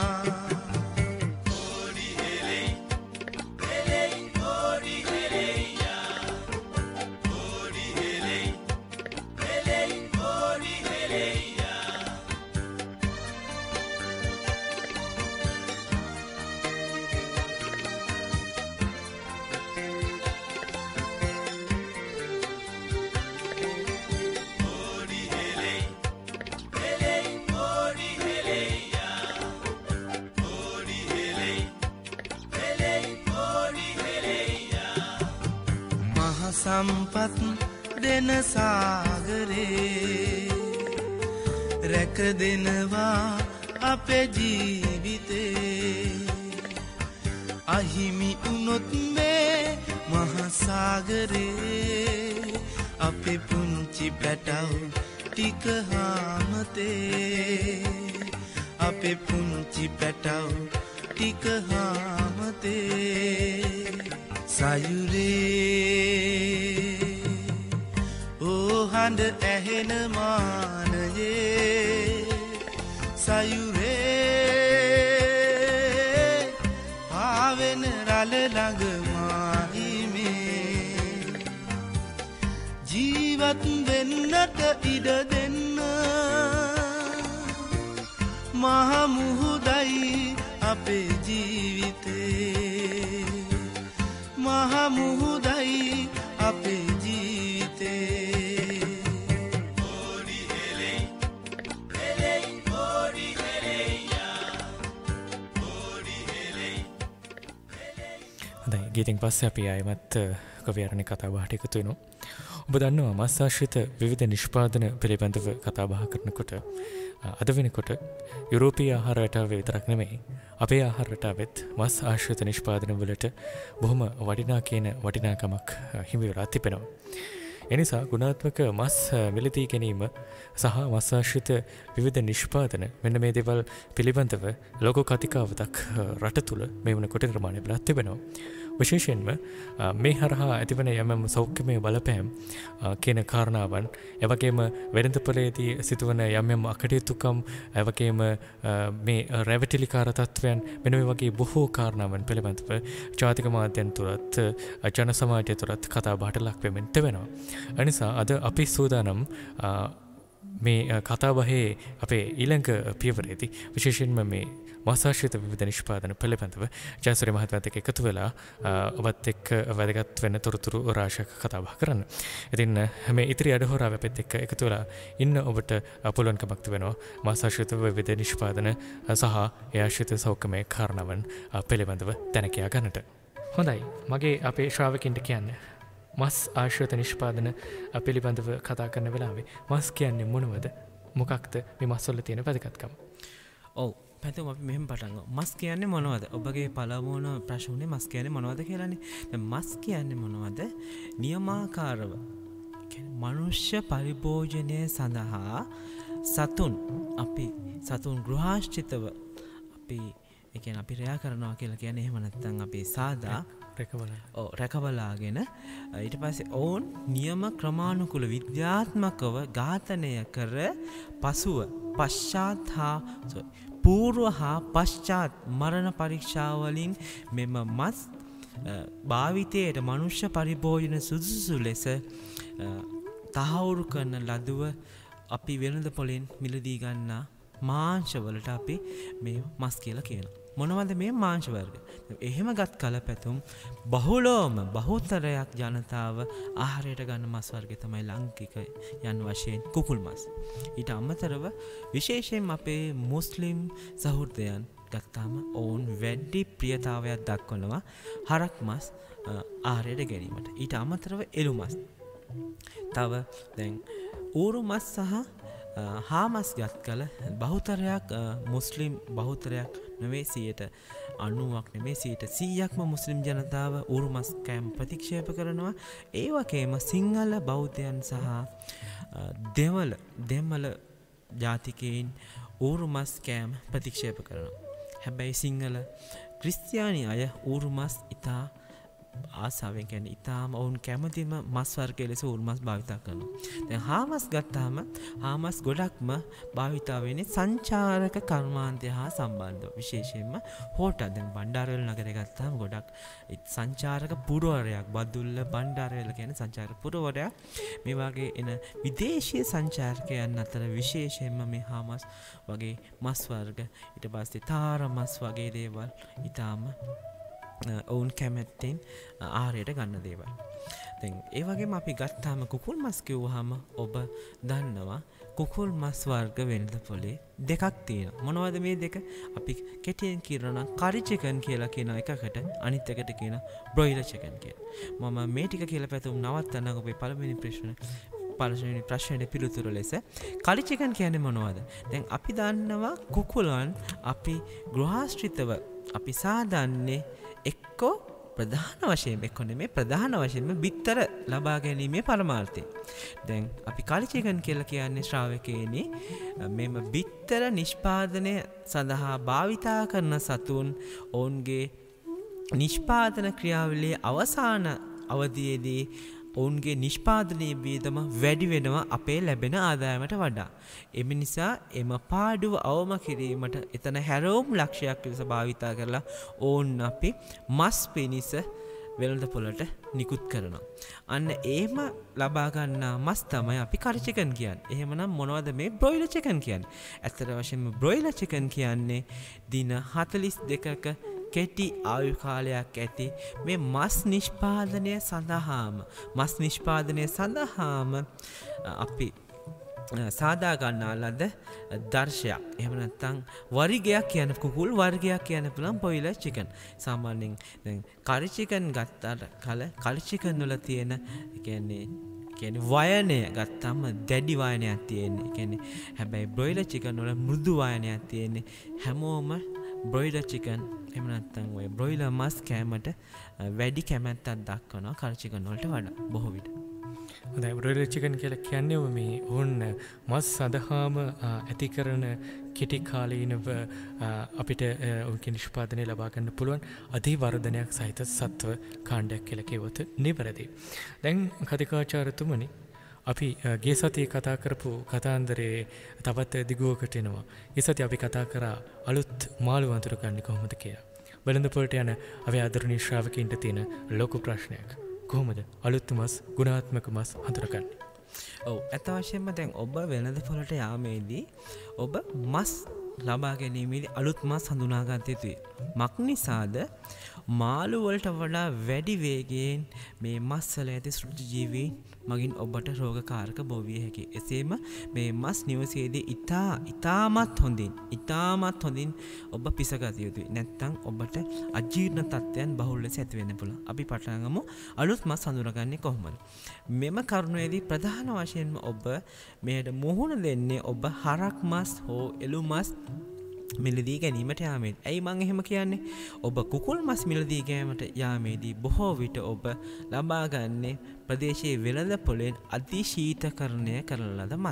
සම්පත් දෙන සාගරේ රැක දෙනවා අපේ ජීවිතේ අහිමි වුණොත් මේ මහ සාගරේ අපේ පුංචි පැටව ටික හාමතේ අපේ පුංචි පැටව ටික හාමතේ සයුරේ ඕ හඬ ඇහෙන මානයේ සයුරේ පාවෙන රළ ළඟ මාහිමේ ජීවත් වෙන්නට ඉඩ දෙන්න මහ මුහුදයි අපේ ජීවිතේ මහ මුහුදයි අපේ ජීවිතේ ඕඩි හෙලෙයි හෙලෙයි ඕඩි හෙලෙයියා ඕඩි හෙලෙයි හොඳයි ගීතෙන් පස්සේ අපි ආයෙමත් කවියරණේ කතා බහට එකතු වෙනවා. ඔබ දන්නවා මස් ආශ්‍රිත විවිධ නිෂ්පාදන පිළිබඳව කතා බහ කරනකොට අද වෙනකොට යුරෝපීය ආහාර රටාව විතරක් නෙමෙයි අපේ ආහාර රටාවෙත් මස් ආශ්‍රිත නිෂ්පාදන වලට බොහොම වටිනා කියන වටිනාකමක් හිමි වෙලා තිබෙනවා. එනිසා ගුණාත්මක මස් මිලදී ගැනීම සහ මස් ආශ්‍රිත විවිධ නිෂ්පාදන මෙන්න මේ දේවල් පිළිබඳව ලෝක කතිකාවතක් රට තුල මේ වුණකොට නිර්මාණය වෙලා තිබෙනවා. විශේෂයෙන්ම මේ හරහා ඇතිවන යම් සෞඛ්‍යමය බලපෑම් කියන කාරණාවන් එවැගේම වෙළඳපොළේදී සිදුවන යම් අකටයුතුකම් එවැගේම මේ රැවටිලිකාර තත්ත්වයන් මෙන්න මේ වගේ බොහෝ කාරණාවන් පිළිබඳව ජාතික මාධ්‍යයන් තුලත් ජන සමාජය තුලත් කතා බහට ලක් වෙමින් තිබෙනවා. එනිසා අද අපි සූදානම් මේ කතාබහේ අපේ ඊළඟ පියවරේදී විශේෂයෙන්ම මේ මස්-ආශ්‍රිත විවිධ නිෂ්පාදන පිළිබඳව ජයසූරිය මහත්මයාත් එක්ක එකතු වෙලා ඔබත් එක්ක වැදගත් වෙන තොරතුරු රාශියක් කතා බහ කරන්න. ඉතින් මේ ඉතිරි අඩහොරාව අපිත් එක්ක එකතු වෙලා ඉන්න ඔබට පුළුවන්කමක් තිබෙනවා මස්-ආශ්‍රිත විවිධ නිෂ්පාදන සහ ඒ ආශ්‍රිත සෞඛ්‍යමය කාරණාවන් පිළිබඳව දැන කියා ගන්නට. හොඳයි. මගේ අපේ ශ්‍රාවකින්ට කියන්න මස් ආශ්‍රිත නිෂ්පාදන පිළිබඳව කතා කරන වෙලාවේ මස් කියන්නේ මොනවද? මොකක්ද මේ මස් වල තියෙන වැදගත්කම? ඔව් පැතුම් අපි මෙහෙම පටන් ගමු. මස් කියන්නේ මොනවද? ඔබගේ පළමුවන ප්‍රශ්නේ මස් කියන්නේ මොනවද කියලානේ. දැන් මස් කියන්නේ මොනවද? නියමාකාරව කියන්නේ මනුෂ්‍ය පරිභෝජනය සඳහා සතුන් අපි සතුන් ගෘහාශ්‍රිතව අපි ඒ කියන්නේ අපි රැය කරනවා කියලා කියන්නේ එහෙම නැත්නම් අපි සාදා රැකබලාගෙන ඊට පස්සේ ඔවුන් නියම ක්‍රමානුකූල විද්‍යාත්මකව ඝාතනය කර පසුව පූර්ව හා පශ්චාත් මරණ පරීක්ෂාවලින් මෙම මස් භාවිතයට මනුෂ්‍ය පරිභෝජන සුදුසු ලෙස තහවුරු කරන ලදුව අපි වෙළඳ පොලෙන් මිලදී ගන්නා මාංශවලට අපි මේ මස් කියලා කියනවා. මොනවද මේ මාංශ වර්ග? එහෙම ගත් කලපැතුම් බහුලවම බහුතරයක් ජනතාව ආහාරයට ගන්න මස් වර්ගය තමයි ලාංකික යන වශයෙන් කුකුල් මස්. ඊට අමතරව විශේෂයෙන් අපේ මුස්ලිම් සහෘදයන් ගත්තාම ඔවුන් වැඩි ප්‍රියතාවයක් දක්වනවා හරක් මස් ආහාරයට ගැනීමට. ඊට අමතරව එළු මස්. තව දැන් ඌරු මස් සහ හාමස් ගත් කල බහුතරයක් මුස්ලිම් බහුතරයක් නෙවෙයි 90ක් නෙවෙයි 100%ක්ම මුස්ලිම් ජනතාව ඌරු මස් කෑම ප්‍රතික්ෂේප කරනවා. ඒ වගේම සිංහල බෞද්ධයන් සහ දෙමළ ජාතිකයින් ඌරු මස් කෑම ප්‍රතික්ෂේප කරනවා. හැබැයි සිංහල ක්‍රිස්තියානි අය ඌරු මස් ඉතා ආසාවෙන් කියන්නේ ඉතාම ඔවුන් කැමතිම මස් වර්ගය ලෙස ඌරු මස් භාවිතා කරනවා. දැන් හාමස් ගත්තාම හාමස් ගොඩක්ම භාවිතා වෙන්නේ සංචාරක කර්මාන්තය හා සම්බන්ධව. විශේෂයෙන්ම හෝටල් දැන් බණ්ඩාරවැල නගරය ගත්තාම ගොඩක් සංචාරක පුරවරයක් බදුල්ල බණ්ඩාරවැල කියන්නේ සංචාරක පුරවරයක්. මේ වගේ එන විදේශීය සංචාරකයන් අතර විශේෂයෙන්ම මේ හාමස් වගේ මස් වර්ග ඊට පස්සේ තාර මස් වගේ දේවල් ඉතාම ඔවුන් කැමැත්තෙන් ආහාරයට ගන්න දේවල්. දැන් ඒ වගේම අපි ගත්තාම කුකුල් මස් කිව්වහම ඔබ දන්නවා කුකුල් මස් වර්ග වෙළඳ පොලේ දෙකක් තියෙනවා. මොනවද මේ දෙක? අපි කෙටියෙන් කියනවා නම් කරි චිකන් කියලා කියන එකකට අනිත් එකට කියන බ්‍රොයිලර් චිකන් කියලා. මම මේ ටික කියලා පැතුම් නවත්තන්න ඔබේ පළවෙනි ප්‍රශ්නෙට පිළිතුර ලෙස කරි චිකන් කියන්නේ මොනවද? දැන් අපි දන්නවා කුකුලන් අපි ගෘහාශ්‍රිතව අපි සාදන්නේ එක්කෝ ප්‍රධාන වශයෙන් ප්‍රධාන වශයෙන්ම බිත්තර ලබා ගැනීමේ පරමාර්ථයෙන්. දැන් අපි කරි චිකන් කියලා කියන්නේ ශ්‍රාවකයනි මෙම බිත්තර නිෂ්පාදනය සඳහා භාවිතා කරන සතුන් ඔවුන්ගේ නිෂ්පාදන ක්‍රියාවලියේ අවසාන අවධියේදී ඔවුන්ගේ නිෂ්පාදනයේ වියදම වැඩි වෙනවා අපේ ලැබෙන ආදායමට වඩා. එම නිසා එම පාඩුව අවම කිරීමට එතන හැරවුම් ලක්ෂයක් ලෙස භාවිතා කරලා ඔවුන් අපි මස් පිණිස වෙළඳ පොළට නිකුත් කරනවා. අන්න එහෙම ලබා ගන්නා මස් තමයි අපි කරි චිකන් කියන්නේ. එහෙමනම් මොනවද මේ බ්‍රොයිලර් චිකන් කියන්නේ? ඇත්තට වශයෙන්ම බ්‍රොයිලර් චිකන් කියන්නේ දින 42ක කෙටි ආයු කාලයක් ඇති මේ මස් නිෂ්පාදනය සඳහාම අපි සාදා ගන්නා ලද දර්ශයක්. එහෙම නැත්නම් වර්ගයක් කියන කුකුල් වර්ගයක් කියන පුළුවන් බ්‍රොයිලර් චිකන්. සාමාන්‍යයෙන් දැන් කරි චිකන් ගත්තාට කරි චිකන් වල තියෙන කියන්නේ වයනය ගත්තාම දැඩි වයනයක් තියෙන්නේ. කියන්නේ හැබැයි බ්‍රොයිලර් චිකන් වල මෘදු වයනයක් තියෙන්නේ. හැමෝම බ්‍රොයිලර් චිකන් එහෙම නැත්නම් ඔය බ්‍රොයිලර් මස් කෑමට වැඩි කැමැත්තක් දක්වනවා කරි චිකන් වලට වඩා බොහෝ විට. හොඳයි බ්‍රොයිලර් චිකන් කියලා කියන්නේ මේ ඕන් මස් සඳහාම ඇති කරන කෙටි කාලීනව අපිට ඔවුන්ගේ නිෂ්පාදනය ලබා ගන්න පුළුවන් අධිවර්ධනයක් සහිත සත්ව කාණ්ඩයක් කියලා කිව්වොත් නිවැරදි. දැන් කතිකාචාර්යතුමනි අපි ගිය සතියේ කතා කරපු කතාන්දරේ තවත් දිගුවකට එනවා. ඒ සතියේ අපි කතා කරා අලුත් මාළු වඳුරු ගන්න කොහොමද කියලා. වෙළඳ පොළට යන අපි ආදරණීය ශ්‍රාවකයන්ට තියෙන ලොකු ප්‍රශ්නයක්. කොහොමද අලුත් මස් ගුණාත්මක මස් හඳුනගන්නේ? ඔව් ඇත්ත වශයෙන්ම දැන් ඔබ වෙළඳ පොළට යාමේදී ඔබ මස් ලබා ගැනීමේදී අලුත් මස් හඳුනා ගත යුතුයි. මක් නිසාද? මාළු වලට වඩා වැඩි වේගයෙන් මේ මස් වල ඇති සෘජීවීන් මගින් ඔබට රෝගකාරක බෝ විය හැකියි. එසේම මේ මස් නිවසේදී ඉතාමත් හොඳින් ඔබ පිසගත යුතුයි. නැත්නම් ඔබට අජීර්ණ තත්ත්වයන් බහුල ලෙස ඇති වෙන්න පුළුවන්. අපි පටන් ගමු අලුත් මස් හඳුනගන්නේ කොහොමද? මෙම කරුණේදී ප්‍රධාන වශයෙන්ම ඔබ මෙයට මුහුණ දෙන්නේ ඔබ හරක් මස් හෝ එළු මස් මිලදී ගැනීමට යාමේදී. ඇයි මං එහෙම කියන්නේ? ඔබ කුකුල් මස් මිලදී ගැනීමට යාමේදී බොහෝ විට ඔබ ලබා ගන්නේ ප්‍රදේශයේ වෙළඳ පොළෙන් අතිශීතකරණය කරන ලද මස්.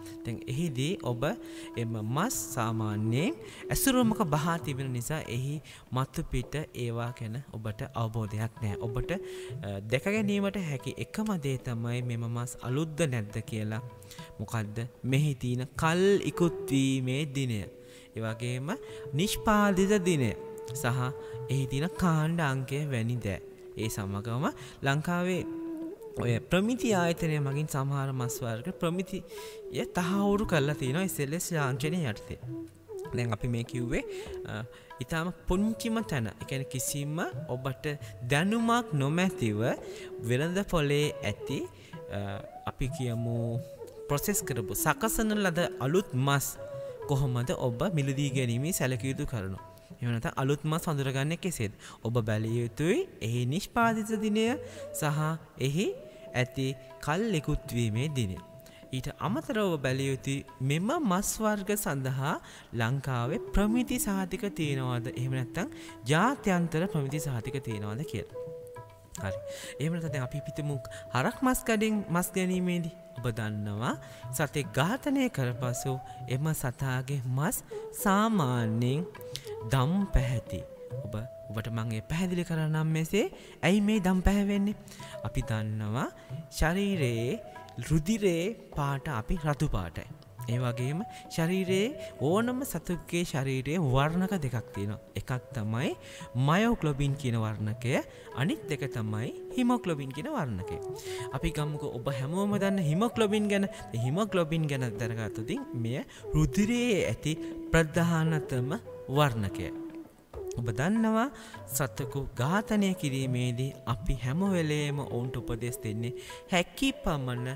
දැන් එහිදී ඔබ එම මස් සාමාන්‍යයෙන් ඇසුරුමක බහා තිබෙන නිසා එහි මතු පිට ඒවා ගැන ඔබට අවබෝධයක් නැහැ. ඔබට දැක ගැනීමට හැකි එකම දේ තමයි මෙම මස් අලුත්ද නැද්ද කියලා. මොකද්ද? මෙහි තියෙන කල් ඉක්ුත් වීමේ දිනය. ඒ වගේම නිෂ්පාදිත දිනය සහ එහි තියෙන කාණ්ඩ අංකය වැනි දෑ. ඒ සමගම ලංකාවේ ඔය ප්‍රමිති ආයතනය මගින් සමහර මස් වර්ග ප්‍රමිතිය තහවුරු කරලා තියෙනවා SLS ලාංඡනය යටතේ. දැන් අපි මේ කිව්වේ ඊටාම පුංචිම තැන. ඒ කියන්නේ කිසිම ඔබට දැනුමක් නොමැතිව වෙළඳ පොලේ ඇති අපි කියමු ප්‍රොසෙස් කරපු සකසන ලද අලුත් මස් කොහොමද ඔබ මිලදී ගැනීමේ සැලකිය යුතු කරුණු. එහෙම නැත්නම් අලුත් මස් හඳුනගන්නේ කෙසේද? ඔබ බැලිය යුතුයි එහි නිෂ්පාදිත දිනය සහ එහි ඇති කල් ඉක්ුත් වීමේ දිනය. ඊට අමතරව බැලිය යුතුයි මෙම මස් වර්ග සඳහා ලංකාවේ ප්‍රමිති සහතික තියෙනවද? එහෙම නැත්නම් ජාත්‍යන්තර ප්‍රමිති සහතික තියෙනවද කියලා. හරි. එහෙම නැත්නම් අපි පිටමු හරක් මස් කඩෙන් මස් ගැනීමේදී ඔබ දන්නවා සතෙක් ඝාතනය කරපසු එම සතාගේ මස් සාමාන්‍යයෙන් දම් පැහැති. ඔබට මම ඒ පැහැදිලි කරන්නම් මෙසේ. ඇයි මේ දම් පැහැවෙන්නේ? අපි දන්නවා ශරීරයේ රුධිරේ පාට අපි රතු පාටයි. ඒ වගේම ශරීරයේ ඕනම සතුන්ගේ ශරීරයේ වර්ණක දෙකක් තියෙනවා. එකක් තමයි මයොග්ලොබින් කියන වර්ණකය, අනිත් එක තමයි හිමොග්ලොබින් කියන වර්ණකය. අපි ගමුකෝ ඔබ හැමෝම දන්න හිමොග්ලොබින් ගැන. හිමොග්ලොබින් ගැන දැනගත්තොත් මෙය රුධිරයේ ඇති ප්‍රධානතම වර්ණකය. ඔබ දන්නවා සතෙකු ඝාතනය කිරීමේදී අපි හැම වෙලේම ඔවුන්ට උපදෙස් දෙන්නේ හැකි පමණ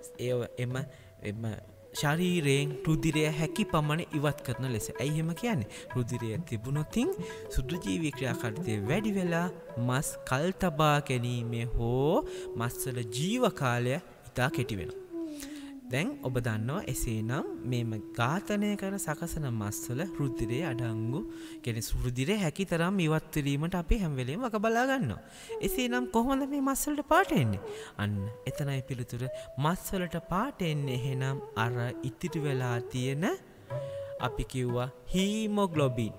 එම ශරීරයෙන් රුධිරය හැකි පමණ ඉවත් කරන ලෙස. ඇයි එහෙම කියන්නේ? රුධිරය තිබුණොතින් සුදු ජීවී ක්‍රියාකාරීත්වය වැඩි වෙලා මස් කල් තබා ගැනීමේ හෝ මස්වල ජීව කාලය ඉතා කෙටි වෙනවා. දැන් ඔබ දන්නවා එසේනම් මේම ඝාතනය කර සකසන මස්වල රුධිරයේ අඩංගු කියන්නේ රුධිරය හැකි තරම් ඉවත් වීමට අපි හැම වෙලේම වග බලා ගන්නවා. එසේනම් කොහොමද මේ මස් වලට පාට එන්නේ? අන්න එතනයි පිළිතුර. මස් වලට පාට එන්නේ එහෙනම් අර ඉතිරි වෙලා තියෙන අපි කිව්වා හීමොග්ලොබින්.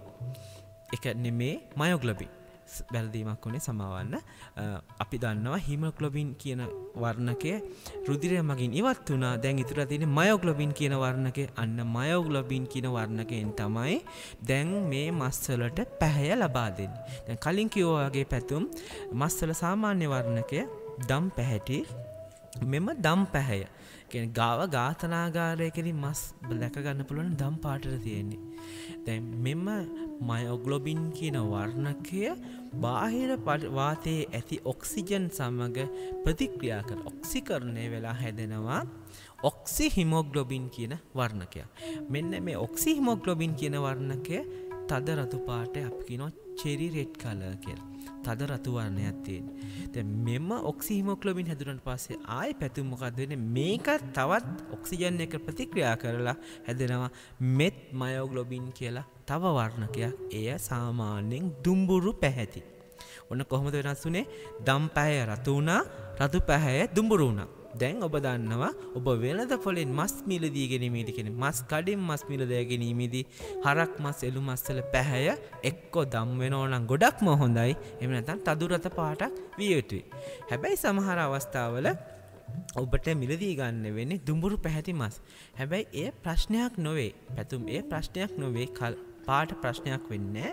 ඒක නෙමේ මයොග්ලොබින්. වැරදීමක් වුණේ සමාවන්න. අපි දන්නවා හීමොග්ලොබින් කියන වර්ණකය රුධිරය මගින් ඉවත් වුණා. දැන් ඉතුරුලා තියෙන්නේ මයොග්ලොබින් කියන වර්ණකය. අන්න මයොග්ලොබින් කියන වර්ණකයෙන් තමයි දැන් මේ මස් වලට පැහැය ලබා දෙන්නේ. දැන් කලින් කිව්වා වගේ පැතුම් මස් වල සාමාන්‍ය වර්ණකය දම් පැහැටි. මෙම දම් පැහැය කියන්නේ ගාව ඝාතනාගාරයකදී මස් දැක ගන්න පුළුවන් දම් පාටට තියෙන්නේ. දැන් මෙම මයොග්ලොබින් කියන වර්ණකය බාහිර වාතයේ ඇති ඔක්සිජන් සමග ප්‍රතික්‍රියා කර ඔක්සිකරණය වෙලා හැදෙනවා ඔක්සි හිමොග්ලොබින් කියන වර්ණකය. මෙන්න මේ ඔක්සි හිමොග්ලොබින් කියන වර්ණකය තද රතු පාට අපි කියනවා චෙරි රෙඩ් කලර් කියලා. තද රතු වර්ණයක් තියෙන. දැන් මෙම ඔක්සි හිමොග්ලොබින් හැදුනට පස්සේ ආයෙ පැතුම් මොකද වෙන්නේ? මේක තවත් ඔක්සිජන් එක ප්‍රතික්‍රියා කරලා හැදෙනවා මෙත් මයොග්ලොබින් කියලා තව වර්ණකයක්. එය සාමාන්‍යයෙන් දුඹුරු පැහැති. ඔන්න කොහොමද වෙනස් වුනේ? දම් පැහැය රතු වුණා, රතු පැහැය දුඹුරු වුණා. දැන් ඔබ දන්නවා ඔබ වෙළඳ පොලෙන් මස් මිලදී ගැනීමේදී කියන්නේ මස් කඩින් මස් මිලදී ගැනීමේදී හරක් මස් එළු මස් වල පැහැය එක්ක දම් වෙනවා නම් ගොඩක්ම හොඳයි. එහෙම නැත්නම් තදු රත පාටක් විය යුතුයි. හැබැයි සමහර අවස්ථාවල ඔබට මිලදී ගන්න වෙන්නේ දුඹුරු පැහැති මස්. හැබැයි එය ප්‍රශ්නයක් නොවේ. පැතුම් එය ප්‍රශ්නයක් නොවේ. පාට ප්‍රශ්නයක් වෙන්නේ.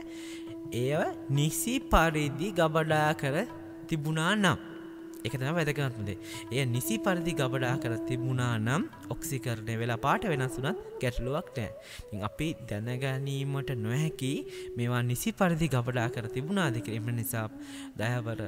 එය නිසි පරිදි ගබඩා කර තිබුණා නම් ඒක තමයි වැදගත්ම දේ. එය නිසි පරිදි ගබඩා කර තිබුණා නම් ඔක්සිකරණය වෙලා පාට වෙනස් වුණත් ගැටලුවක් නැහැ. ඉතින් අපි දැනගැනීමට නොහැකි මේවා නිසි පරිදි ගබඩා කර තිබුණාද කියලා. එම නිසා දයාවර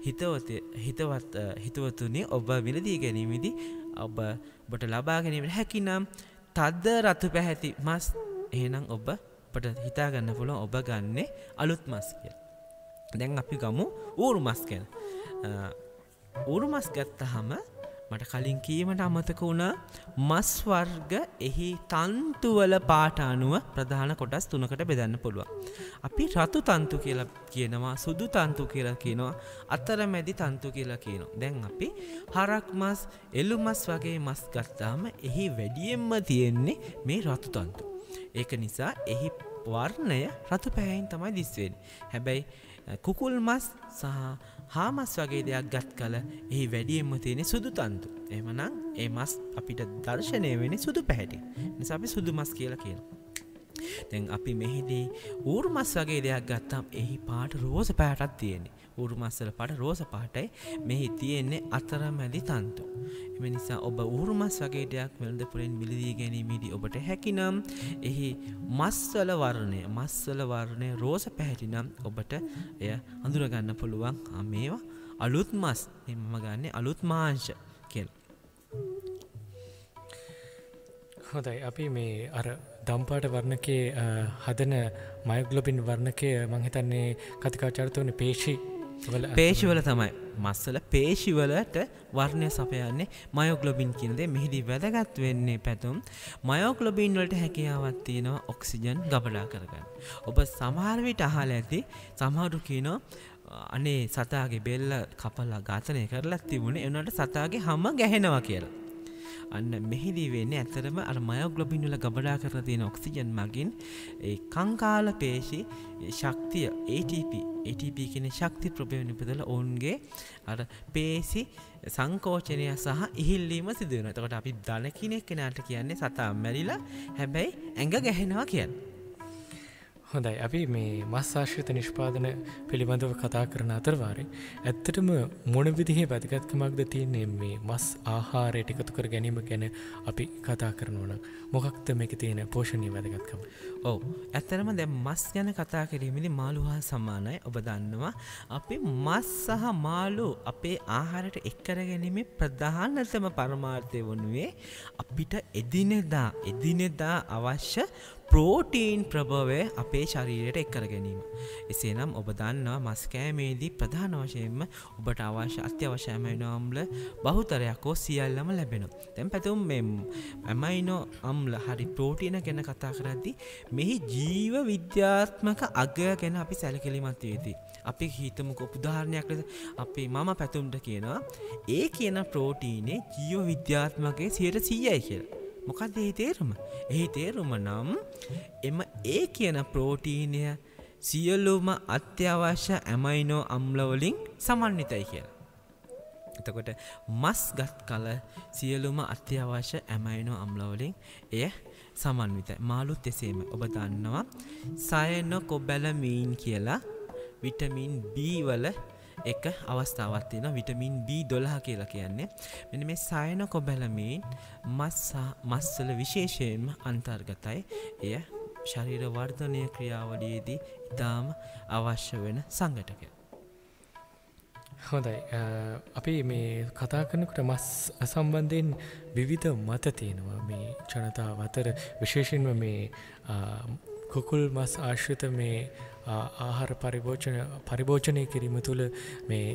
හිතවතුනි ඔබ මිලදී ගැනීමේදී ඔබට ලබා ගැනීමට හැකි නම් තද රතු පැහැති මස් එහෙනම් ඔබට හිතා ගන්න පුළුවන් ඔබ ගන්නේ අලුත් මස් කියලා. දැන් අපි ගමු ඌරු මස් ගැන. ඌරු මස් ගත්තහම මට කලින් කීමට අමතක වුණා මස් වර්ග එහි තන්තුවල පාට අනුව ප්‍රධාන කොටස් තුනකට බෙදන්න පුළුවන්. අපි රතු තන්තු කියලා කියනවා, සුදු තන්තු කියලා කියනවා, අතරමැදි තන්තු කියලා කියනවා. දැන් අපි හරක් මස්, එළු මස් වගේ මස් ගත්තාම එහි වැඩියෙන්ම තියෙන්නේ මේ රතු තන්තු. ඒක නිසා එහි වර්ණය රතු පැහැයෙන් තමයි දිස් වෙන්නේ. හැබැයි කුකුල් මස් සහ හාමස් වගේ දෙයක් ගත් කල එහි වැඩියෙන්ම තියෙන සුදු තන්තු. එහෙමනම් ඒ මස් අපිට දර්ශනය වෙන්නේ සුදු පැහැටි. නිසා අපි සුදු මස් කියලා කියනවා. දැන් අපි මෙහිදී ඌරු මස් වගේ දෙයක් ගත්තාම එහි පාට රෝස පාටක් තියෙන්නේ. ඌරු මස් වල පාට රෝස පාටයි. මෙහි තියෙන්නේ අතරමැදි තන්තු. එම නිසා ඔබ ඌරු මස් වගේ දෙයක් වෙළඳපොලෙන් මිලදී ගැනීමේදී ඔබට හැකිනම් එහි මස් වල වර්ණය රෝස පැහැටි නම් ඔබට එය අඳුර ගන්න පුළුවන්. මේවා අලුත් මස්. මම ගන්නේ අලුත් මාංශ කියලා. හොඳයි, අපි මේ අර දම්පාට වර්ණකයේ හදන මයොග්ලොබින් වර්ණකය මං හිතන්නේ කතිකාචාර්යතුමනි පේශිවල තමයි මස්සල පේශිවලට වර්ණය සපයන්නේ මයොග්ලොබින් කියන දේ. මෙහිදී වැදගත් වෙන්නේ පැතුම් මයොග්ලොබින් වලට හැකියාවක් තියෙනවා ඔක්සිජන් ගබඩා කරගන්න. ඔබ සමහර විට අහලා ඇති සමහරු කියනවා අනේ සතාගේ බෙල්ල කපලා ඝාතනය කරලා තිබුණේ ඒ උනාට සතාගේ හැම ගැහෙනවා කියලා. අන්න මෙහිදී වෙන්නේ ඇතරම අර මයොග්ලොබින් වල ගබඩා කරලා තියෙන ඔක්සිජන් මගින් ඒ කංකාල පේශි ශක්තිය ATP කියන ශක්ති ප්‍රභේව නිපදලා ඔවුන්ගේ අර පේශි සංකෝචනය සහ ඉහිල්ලීම සිදු වෙනවා. එතකොට අපි දන කෙනෙක් කියන්නේ සතා මැරිලා හැබැයි ඇඟ ගැහෙනවා කියන්නේ. හොඳයි, අපි මේ මස් ආශ්‍රිත නිෂ්පාදන පිළිබඳව කතා කරන අතරවාරේ ඇත්තටම මොන විදිහේ වැදගත්කමක්ද තියෙන්නේ මේ මස් ආහාරයට එකතු කර ගැනීම ගැන අපි කතා කරනවා නම් මොකක්ද මේකේ තියෙන පෝෂණීය වැදගත්කම? ඔව්, ඇත්තටම දැන් මස් ගැන කතා කිරීමේදී මාළු හා සමානයි. ඔබ දන්නවා අපි මස් සහ මාළු අපේ ආහාරයට එක් කර ගැනීමේ ප්‍රධානතම පරමාර්ථය වනුයේ අපිට එදිනෙදා අවශ්‍ය ප්‍රෝටීන් ප්‍රභවය අපේ ශරීරයට එක් කර ගැනීම. එසේනම් ඔබ දන්නවා මස් කෑමේදී ප්‍රධාන වශයෙන්ම ඔබට අවශ්‍ය අත්‍යවශ්‍ය ඇමයිනෝ අම්ල බහුතරයක් හෝ සියල්ලම ලැබෙනවා. දැන් පැතුම් මේ ඇමයිනෝ අම්ල හරි ප්‍රෝටීන ගැන කතා කරද්දී මෙහි ජීව විද්‍යාත්මක අගය ගැන අපි සැලකිලිමත් වෙති. අපි හිතමුකෝ උදාහරණයක් ලෙස අපි මම පැතුම්ට කියනවා ඒ කියන ප්‍රෝටීනේ ජීව විද්‍යාත්මකයේ 100%යි කියලා. මොකක්ද ඒ තේරුම? එහි තේරුම නම් එම ඒ කියන ප්‍රෝටීනය සියලුම අත්‍යවශ්‍ය ඇමයිනෝ අම්ල වලින් සමන්විතයි කියලා. එතකොට මස් ගත් කල සියලුම අත්‍යවශ්‍ය ඇමයිනෝ අම්ල වලින් එය සමන්විතයි. මාළුත් එසේම. ඔබ දන්නවා සයනොකොබැලමීන් කියලා විටමින් B වල එක අවස්ථාවක් තියෙනවා. විටමින් B12 කියලා කියන්නේ. මෙන්න මේ සයනොකොබැලමීන් මස් වල විශේෂයෙන්ම අන්තර්ගතයි. එය ශරීර වර්ධනය ක්‍රියාවලියේදී ඉතාම අවශ්‍ය වෙන සංඝටකයක්. හොඳයි, අපි මේ කතා කරනකොට මස් සම්බන්ධයෙන් විවිධ මත තියෙනවා මේ ජනතාව අතර. විශේෂයෙන්ම මේ කුකුල් මස් ආශ්‍රිත මේ ආහාර පරිභෝජනය කිරීම තුළ මේ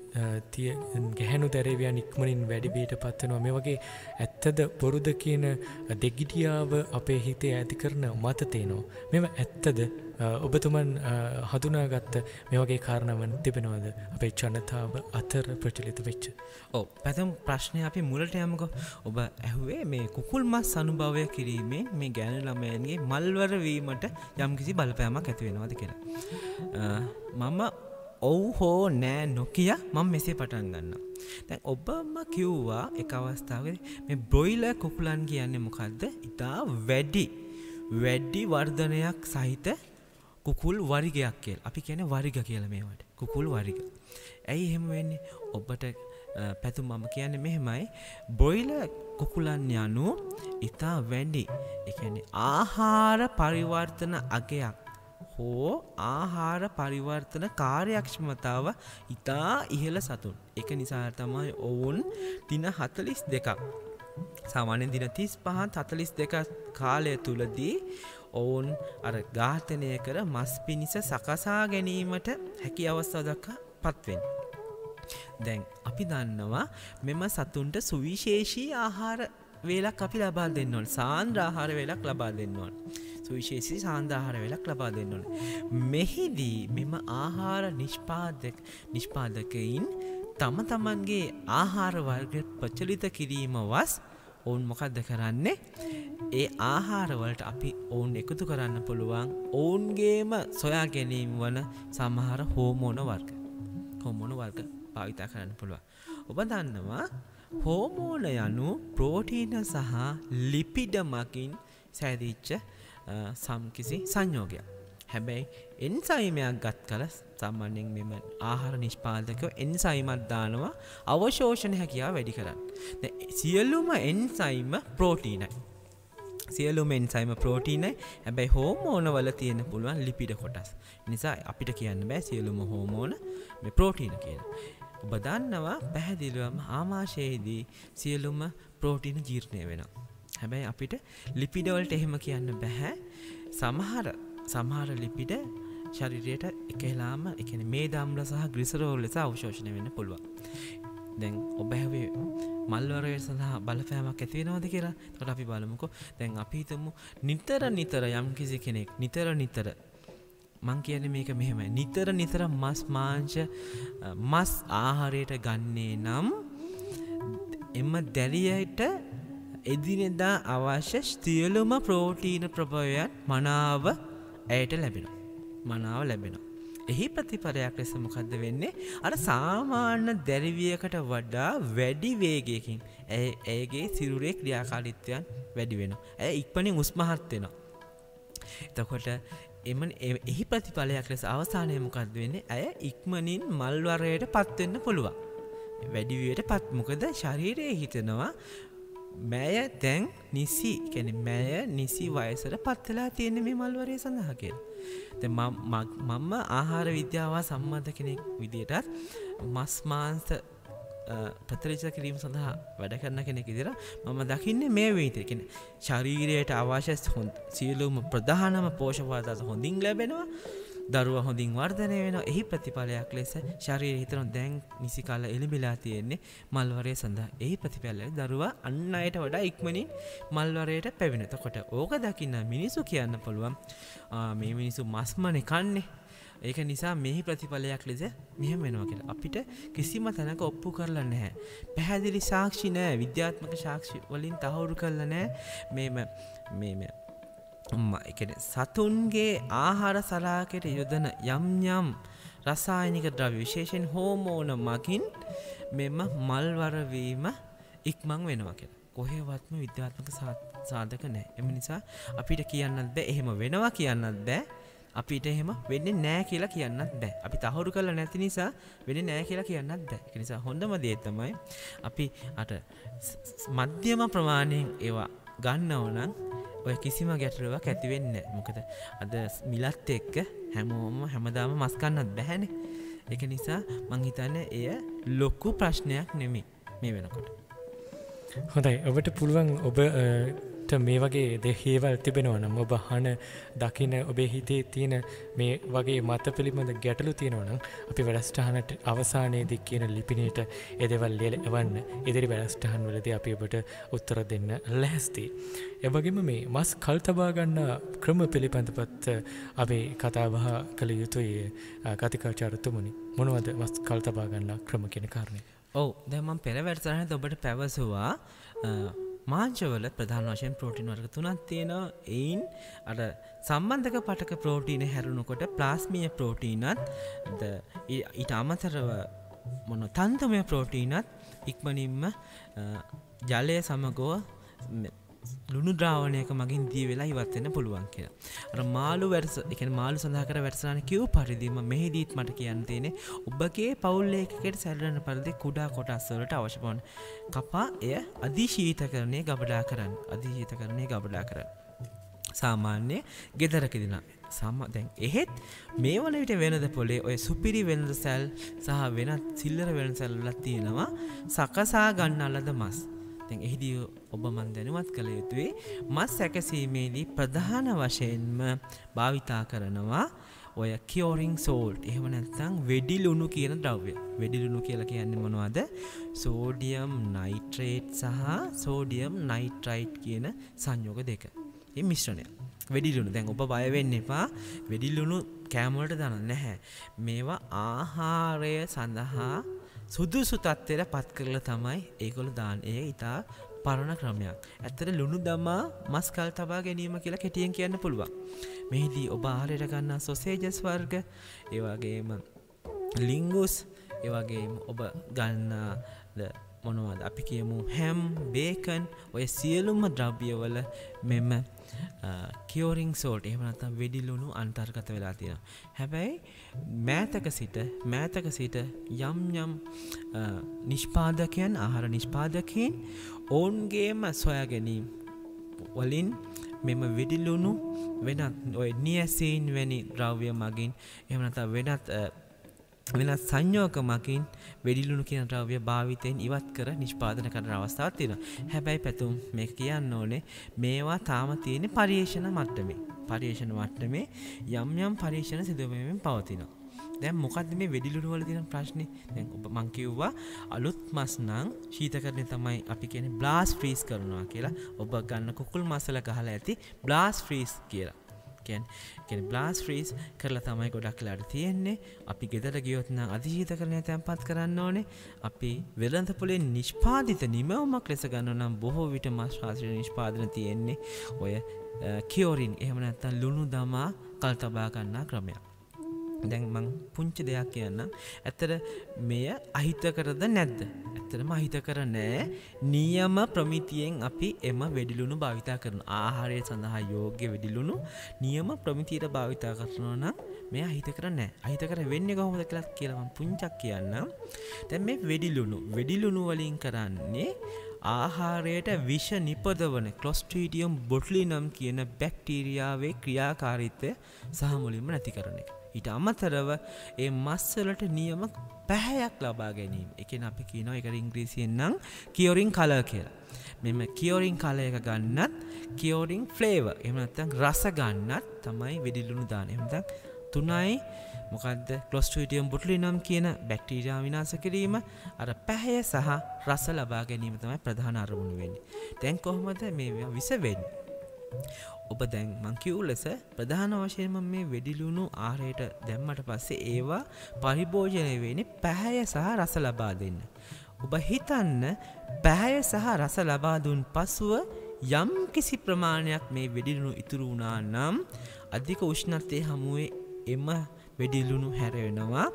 ගැහැණු දැරවියන් ඉක්මනින් වැඩිබීට පත්වනවා. මේ වගේ ඇත්තද බොරුද කියන දෙගිඩියාව අපේ හිතේ ඇති කරන මත තියෙනවා. මෙම ඇත්තද ඔබතුමන් හඳුනාගත්ත මේ වගේ කාරණාවන් තිබෙනවද අපේ ජනතාව අතර ප්‍රචලිත වෙච්ච? ඔව්, පැතම් ප්‍රශ්නය අපි මුලට යමුකෝ. ඔබ ඇහුවේ මේ කුකුල් මස් අනුභවය කිරීමේ මේ ගැහැණු ළමයන්ගේ මල්වර වීමට යම්කිසි බලපෑමක් ඇති වෙනවද කියලා. මම ඔව් හෝ නෑ නොකිය මම මෙසේ පටන් ගන්නවා. දැන් ඔබම කිව්වා එක අවස්ථාවකදී මේ බ්‍රොයිලර් කුකුලන් කියන්නේ මොකද්ද? ඉතා වැඩි වර්ධනයක් සහිත කුකුල් වරිගයක් කියලා. අපි කියන්නේ වරිග කියලා මේවට. කුකුල් වරිග. ඇයි එහෙම වෙන්නේ? ඔබට පැතුම් මම කියන්නේ මෙහෙමයි. බ්‍රොයිලර් කුකුලන් යනු ඉතා වැඩි. ඒ කියන්නේ ආහාර පරිවර්තන අගයක් හෝ ආහාර පරිවර්තන කාර්යක්ෂමතාව ඉතා ඉහළ සතුන්. ඒක නිසා තමයි ඔවුන් දින 42ක් සාමාන්‍යයෙන් දින 35 42 කාලය තුලදී ඔවුන් අර ඝාතනය කර මස් පිණිස සකසා ගැනීමට හැකි අවස්ථාව දක්වා පත් වෙන්නේ. දැන් අපි දන්නවා මෙම සතුන්ට සුවිශේෂී ආහාර වේලක් අපි ලබා දෙන්න ඕන. සාන්ද්‍ර ආහාර වේලක් ලබා දෙන්න ඕන. සුවිශේෂී සාන්ද්‍ර ආහාර වේලක් ලබා දෙන්න ඕන. මෙහිදී මෙම ආහාර නිෂ්පාදකයින් තම තමන්ගේ ආහාර වර්ග ප්‍රචලිත කිරීම වස් ඔවුන් මොකක්ද කරන්නේ? ඒ ආහාර වලට අපි ඔවුන් එකතු කරන්න පුළුවන් ඔවුන්ගේම සොයා ගැනීම වන සමහර හෝමෝන වර්ග භාවිතා කරන්න පුළුවන්. ඔබ දන්නවා හෝමෝන යනු ප්‍රෝටීන සහ ලිපිඩ මගින් සෑදිච්ච සම්කිසි සංයෝගයක්. හැබැයි එන්සයිමයක් ගත් කල සාමාන්‍යයෙන් මෙම ආහාර නිෂ්පාදකයෝ එන්සයිමක් දානවා අවශෝෂණ හැකියාව වැඩි කරන්න. දැන් සියලුම එන්සයිම ප්‍රෝටීනයි. සියලුම එන්සයිම ප්‍රෝටීනයි. හැබැයි හෝමෝන වල තියෙන පුළුවන් ලිපිඩ කොටස්. නිසා අපිට කියන්න බෑ සියලුම හෝමෝන මේ ප්‍රෝටීන කියලා. ඔබ දන්නවා පැහැදිලිවම ආමාශයේදී සියලුම ප්‍රෝටීන ජීර්ණය වෙනවා. හැබැයි අපිට ලිපිඩ වලට එහෙම කියන්න බෑ. සමහර ලිපිඩ ශරීරයට එකලාම ඒ කියන්නේ මේද අම්ල සහ ග්ලිසරෝල් ලෙස අවශෝෂණය වෙන්න පුළුවන්. දැන් ඔබ හැවේ මල් වර්ගය සඳහා බලපෑමක් ඇති වෙනවද කියලා? එතකොට අපි බලමුකෝ. දැන් අපි හිතමු නිතර යම් කිසි කෙනෙක් නිතර මං කියන්නේ මේක මෙහෙමයි. නිතර මස් ආහාරයට ගන්නේ නම් එම දැරියට එදිනෙදා අවශ්‍ය සියලුම ප්‍රෝටීන ප්‍රභවයන් මනාව ඇයට ලැබෙනවා. එහි ප්‍රතිපලයක් ලෙස මොකද්ද වෙන්නේ? අර සාමාන්‍ය දැරිවියකට වඩා වැඩි වේගයකින් ඇයගේ සිරුරේ ක්‍රියාකාරීත්වයන් වැඩි වෙනවා. ඇය ඉක්මනින් උස්මහත් වෙනවා. එතකොට එහි ප්‍රතිඵලයක් ලෙස අවසානයේ මොකද්ද වෙන්නේ? ඇය ඉක්මනින් මල් වර්ගයට පත් වෙන්න පුළුවන්. වැඩි වියටපත්. මොකද ශරීරයේ හිතනවා මෑය දැන් නිසි වයසට පත් වෙලා තියෙන මේ මල් වර්ගය සඳහා කියලා. දැන් මම ආහාර විද්‍යාව සම්බන්ධ කෙනෙක් විදියටත් මස් මාංශ ප්‍රතිරෝධ කිරීම සඳහා වැඩ කරන කෙනෙක් විදියට මම දකින්නේ මේ විදිහට. කියන්නේ ශරීරයට අවශ්‍ය සියලුම ප්‍රධානම පෝෂක පදාර්ථ හොඳින් ලැබෙනවා. දරුවා හොඳින් වර්ධනය වෙනවා. එහි ප්‍රතිඵලයක් ලෙස ශරීරය හිතන දැන් නිසි කාල එළඹිලා තියෙන්නේ මල් වර්ගය සඳහා. එහි ප්‍රතිඵලය දරුවා අන් අයට වඩා ඉක්මනින් මල් වර්ගයට පැවෙනවා. එතකොට ඕක දකින්න මිනිසු කියන්න පුළුවන් මේ මිනිසු මස්මනේ කන්නේ. ඒක නිසා මෙහි ප්‍රතිඵලයක් ලෙස මෙහෙම වෙනවා කියලා. අපිට කිසිම තැනක ඔප්පු කරලා නැහැ. පැහැදිලි සාක්ෂි නැහැ. විද්‍යාත්මක සාක්ෂි වලින් තහවුරු කරලා නැහැ. මේ සතුන්ගේ ආහාර සලාකයට යොදන යම් රසායනික ද්‍රව්‍ය විශේෂයෙන් හෝමෝන මගින් මෙම මල් වරවීම ඉක්මන් වෙනවා කියලා. කොහෙවත්ම විද්‍යාත්මක සාධක නැහැ. එම නිසා අපිට කියන්නත් බෑ එහෙම වෙනවා කියන්නත් බෑ. අපිට එහෙම වෙන්නේ නැහැ කියලා කියන්නත් බෑ. අපි තහවුරු කරලා නැති නිසා වෙන්නේ නැහැ කියලා කියන්නත් බෑ. ඒ නිසා හොඳම දේ තමයි අපි මධ්‍යම ප්‍රමාණයෙන් ඒවා ගන්නව නම් ඔය කිසිම ගැටලුවක් ඇති වෙන්නේ නැහැ. මොකද අද මිලත් එක්ක හැමදාම මස් කන්නත් බෑනේ. ඒක නිසා මං හිතන්නේ එය ලොකු ප්‍රශ්නයක් නෙමෙයි මේ වෙනකොට. හොඳයි. ඔබට පුළුවන් ඔබට මේ වගේ දෙහේවල් තිබෙනවා නම් ඔබ අහන දකින ඔබේ හිතේ තියෙන මේ වගේ මත පිළිබඳ ගැටලු තියෙනවා නම් අපි වැඩසටහනට අවසානයේදී කියන ලිපිණයට ඒ දේවල් ලියවන්න. ඉදිරි වැඩසටහන් වලදී අපි ඔබට උත්තර දෙන්න ලැහැස්තියි. ඒ වගේම මේ මස් කල් තබා ගන්න ක්‍රම පිළිබඳවත් අපි කතා බහ කළ යුතුයි කතිකාචාර්යතුමනි. මොනවද මස් කල් තබා ගන්න ක්‍රම කියන කාරණේ? ඔව් දැන් මම පෙර වැඩසටහනේ ඔබට පැවසුවා මාංශවල ප්‍රධාන වශයෙන් ප්‍රෝටීන් වර්ග 3ක් තියෙනවා. එයින් අර සම්බන්ධක පටක ප්‍රෝටීන හැරුණකොට ප්ලාස්මීය ප්‍රෝටීනත් ඊට අමතරව තන්තුමය ප්‍රෝටීනත් ඉක්මනින්ම ජලය සමගව ලුණු ද්‍රාවණයක මගින් දී වෙලා ඉවත් වෙන්න පුළුවන් කියලා. අර මාළු මාළු සඳහා කර වැඩසටහන කිව් පරිදිම මෙහිදීත් මට කියන්න තියෙන්නේ ඔබගේ පවුල් ඒකකයට සැලෙන පරිදි කුඩා කොටස් වලට අවශ්‍ය වන කපා එය අධිශීතකරණය ගබඩා කරන්න. සාමාන්‍ය ගෙදරකදී නම් දැන් එහෙත් මේ වන විට වෙනද පොලේ ඔය සුපිරි වෙනද සැල් සහ වෙනත් සිල්ලර වෙනද සැල් වල තියෙනවා සකසා ගන්නලද මස්. දැන් එහිදී ඔබ මන් දැනුවත් කළ යුතුයි මස් සැකසීමේදී ප්‍රධාන වශයෙන්ම භාවිතා කරනවා ඔය කියෝරින් සෝල්ට් එහෙම නැත්නම් වෙඩි ලුණු කියන ද්‍රව්‍ය. වෙඩි ලුණු කියලා කියන්නේ මොනවද? සෝඩියම් නයිට්‍රේට් සහ සෝඩියම් නයිට්‍රයිට් කියන සංයෝග දෙක. මේ මිශ්‍රණය. වෙඩි ලුණු. දැන් ඔබ බය වෙන්න එපා. වෙඩි ලුණු කෑම වලට දාන්න නැහැ. මේවා ආහාරය සඳහා සුදුසු තත්ත්වයට පත් කරලා තමයි ඒගොල්ලෝ දාන්නේ. ඒ ඊටා පරණ ක්‍රමයක්. ඇත්තට ලුණු දමා මස් කල් තබා ගැනීම කියලා කෙටියෙන් කියන්න පුළුවන්. මෙහිදී ඔබ ආහාරයට ගන්නා සොසේජස් වර්ග, ඒ වගේම ලින්ගුස්, ඒ වගේම ඔබ ගන්නා මොනවද අපි කියමු හැම්, බේකන්, ඔය සියලුම ද්‍රව්‍යවල මෙම කියෝරින් සෝල්ට් එහෙම නැත්නම් වෙඩි ලුණු අන්තර්ගත වෙලා තියෙනවා. හැබැයි මෑතක සිට යම් නිෂ්පාදකයන් ආහාර නිෂ්පාදකයන් ඔවුන්ගේම සොයා ගැනීම වලින් මෙම වෙඩි ලුණු වෙනත් ඔය නියසින් වැනි ද්‍රව්‍ය මගින් එහෙම නැත්නම් වෙනත් සංයෝග මගින් වෙඩි ලුණු කියන ද්‍රව්‍ය භාවිතයෙන් ඉවත් කර නිෂ්පාදනය කරන අවස්ථාවක් තියෙනවා. හැබැයි පැතුම් මේක කියන්න ඕනේ මේවා තාම තියෙන්නේ පරීක්ෂණ මට්ටමේ. පරීක්ෂණ මට්ටමේ යම් පරීක්ෂණ සිදු වෙමින් පවතිනවා. දැන් මොකද්ද මේ වෙඩි ලුණු වල තියෙන ප්‍රශ්නේ? දැන් ඔබ මං කිව්වා අලුත් මස් නම් ශීතකරණය තමයි අපි කියන්නේ බ්ලාස්ට් ෆ්‍රීස් කරනවා කියලා. ඔබ ගන්න කුකුල් මසල ගහලා ඇති බ්ලාස්ට් ෆ්‍රීස් කියලා. කියන්නේ බ්ලාස්ට් ෆ්‍රීස් කරලා තමයි ගොඩක් වෙලාට තියෙන්නේ. අපි ගෙදර ගියොත් නම් අධිශීතකරණය තැන්පත් කරන්න ඕනේ. අපි වෙළඳ පොලේ නිෂ්පාදිත නිමවුමක් ලෙස ගන්නවා නම් බොහෝ විට මස් ශාස්ත්‍රීය නිෂ්පාදන තියෙන්නේ ඔය කියෝරින් එහෙම නැත්නම් ලුණු දමා කල් තබා ගන්නා ක්‍රමයක්. දැන් මං පුංචි දෙයක් කියන්නම්. ඇත්තට මෙය අහිතකරද නැද්ද? ඇත්තටම අහිතකර නෑ. නියම ප්‍රමිතියෙන් අපි එම වෙඩිලුණු භාවිතා කරනවා. ආහාරය සඳහා යෝග්‍ය වෙඩිලුණු නියම ප්‍රමිතියට භාවිතා කරනවා නම් මෙය අහිතකර නෑ. අහිතකර වෙන්නේ කොහොමද කියලා මං පුංචක් කියන්නම්. දැන් මේ වෙඩිලුණු වලින් කරන්නේ ආහාරයට විෂ නිපදවන ක්ලොස්ට්‍රීඩියම් බොටුලිනම් කියන බැක්ටීරියාවේ ක්‍රියාකාරීත්වය සහ මුලින්ම නැති කරන එක. ඊට අමතරව ඒ මස් වලට නියම පැහැයක් ලබා ගැනීම. ඒ කියන්නේ අපි කියනවා ඒකට ඉංග්‍රීසියෙන් නම් කියෝරින් කලර් කියලා. මෙන්න කියෝරින් කලර් එක ගන්නත් කියෝරින් ෆ්ලේවර් එහෙම නැත්නම් රස ගන්නත් තමයි වෙඩිලුණු දාන්නේ. එහෙම නැත්නම් තුනයි මොකද්ද ක්ලොස්ට්‍රීඩියම් බොටුලිනම් කියන බැක්ටීරියා විනාශ කිරීම, අර පැහැය සහ රස ලබා ගැනීම තමයි ප්‍රධාන අරමුණු වෙන්නේ. දැන් කොහොමද මේ විස වෙන්නේ? ඔබ දැන් මං කිව්ව ලෙස ප්‍රධාන වශයෙන්ම මේ වෙඩිලුණු ආහාරයට දැම්මට පස්සේ ඒවා පරිභෝජනය වෙන්නේ පැහැය සහ රස ලබා දෙන්න. ඔබ හිතන්න පැහැය සහ රස ලබා දුන් පසුව යම් කිසි ප්‍රමාණයක් මේ වෙඩිලුණු ඉතුරු වුණා නම් අධික උෂ්ණත්වයේ හමුවේ එම වෙඩිලුණු හැරෙනවා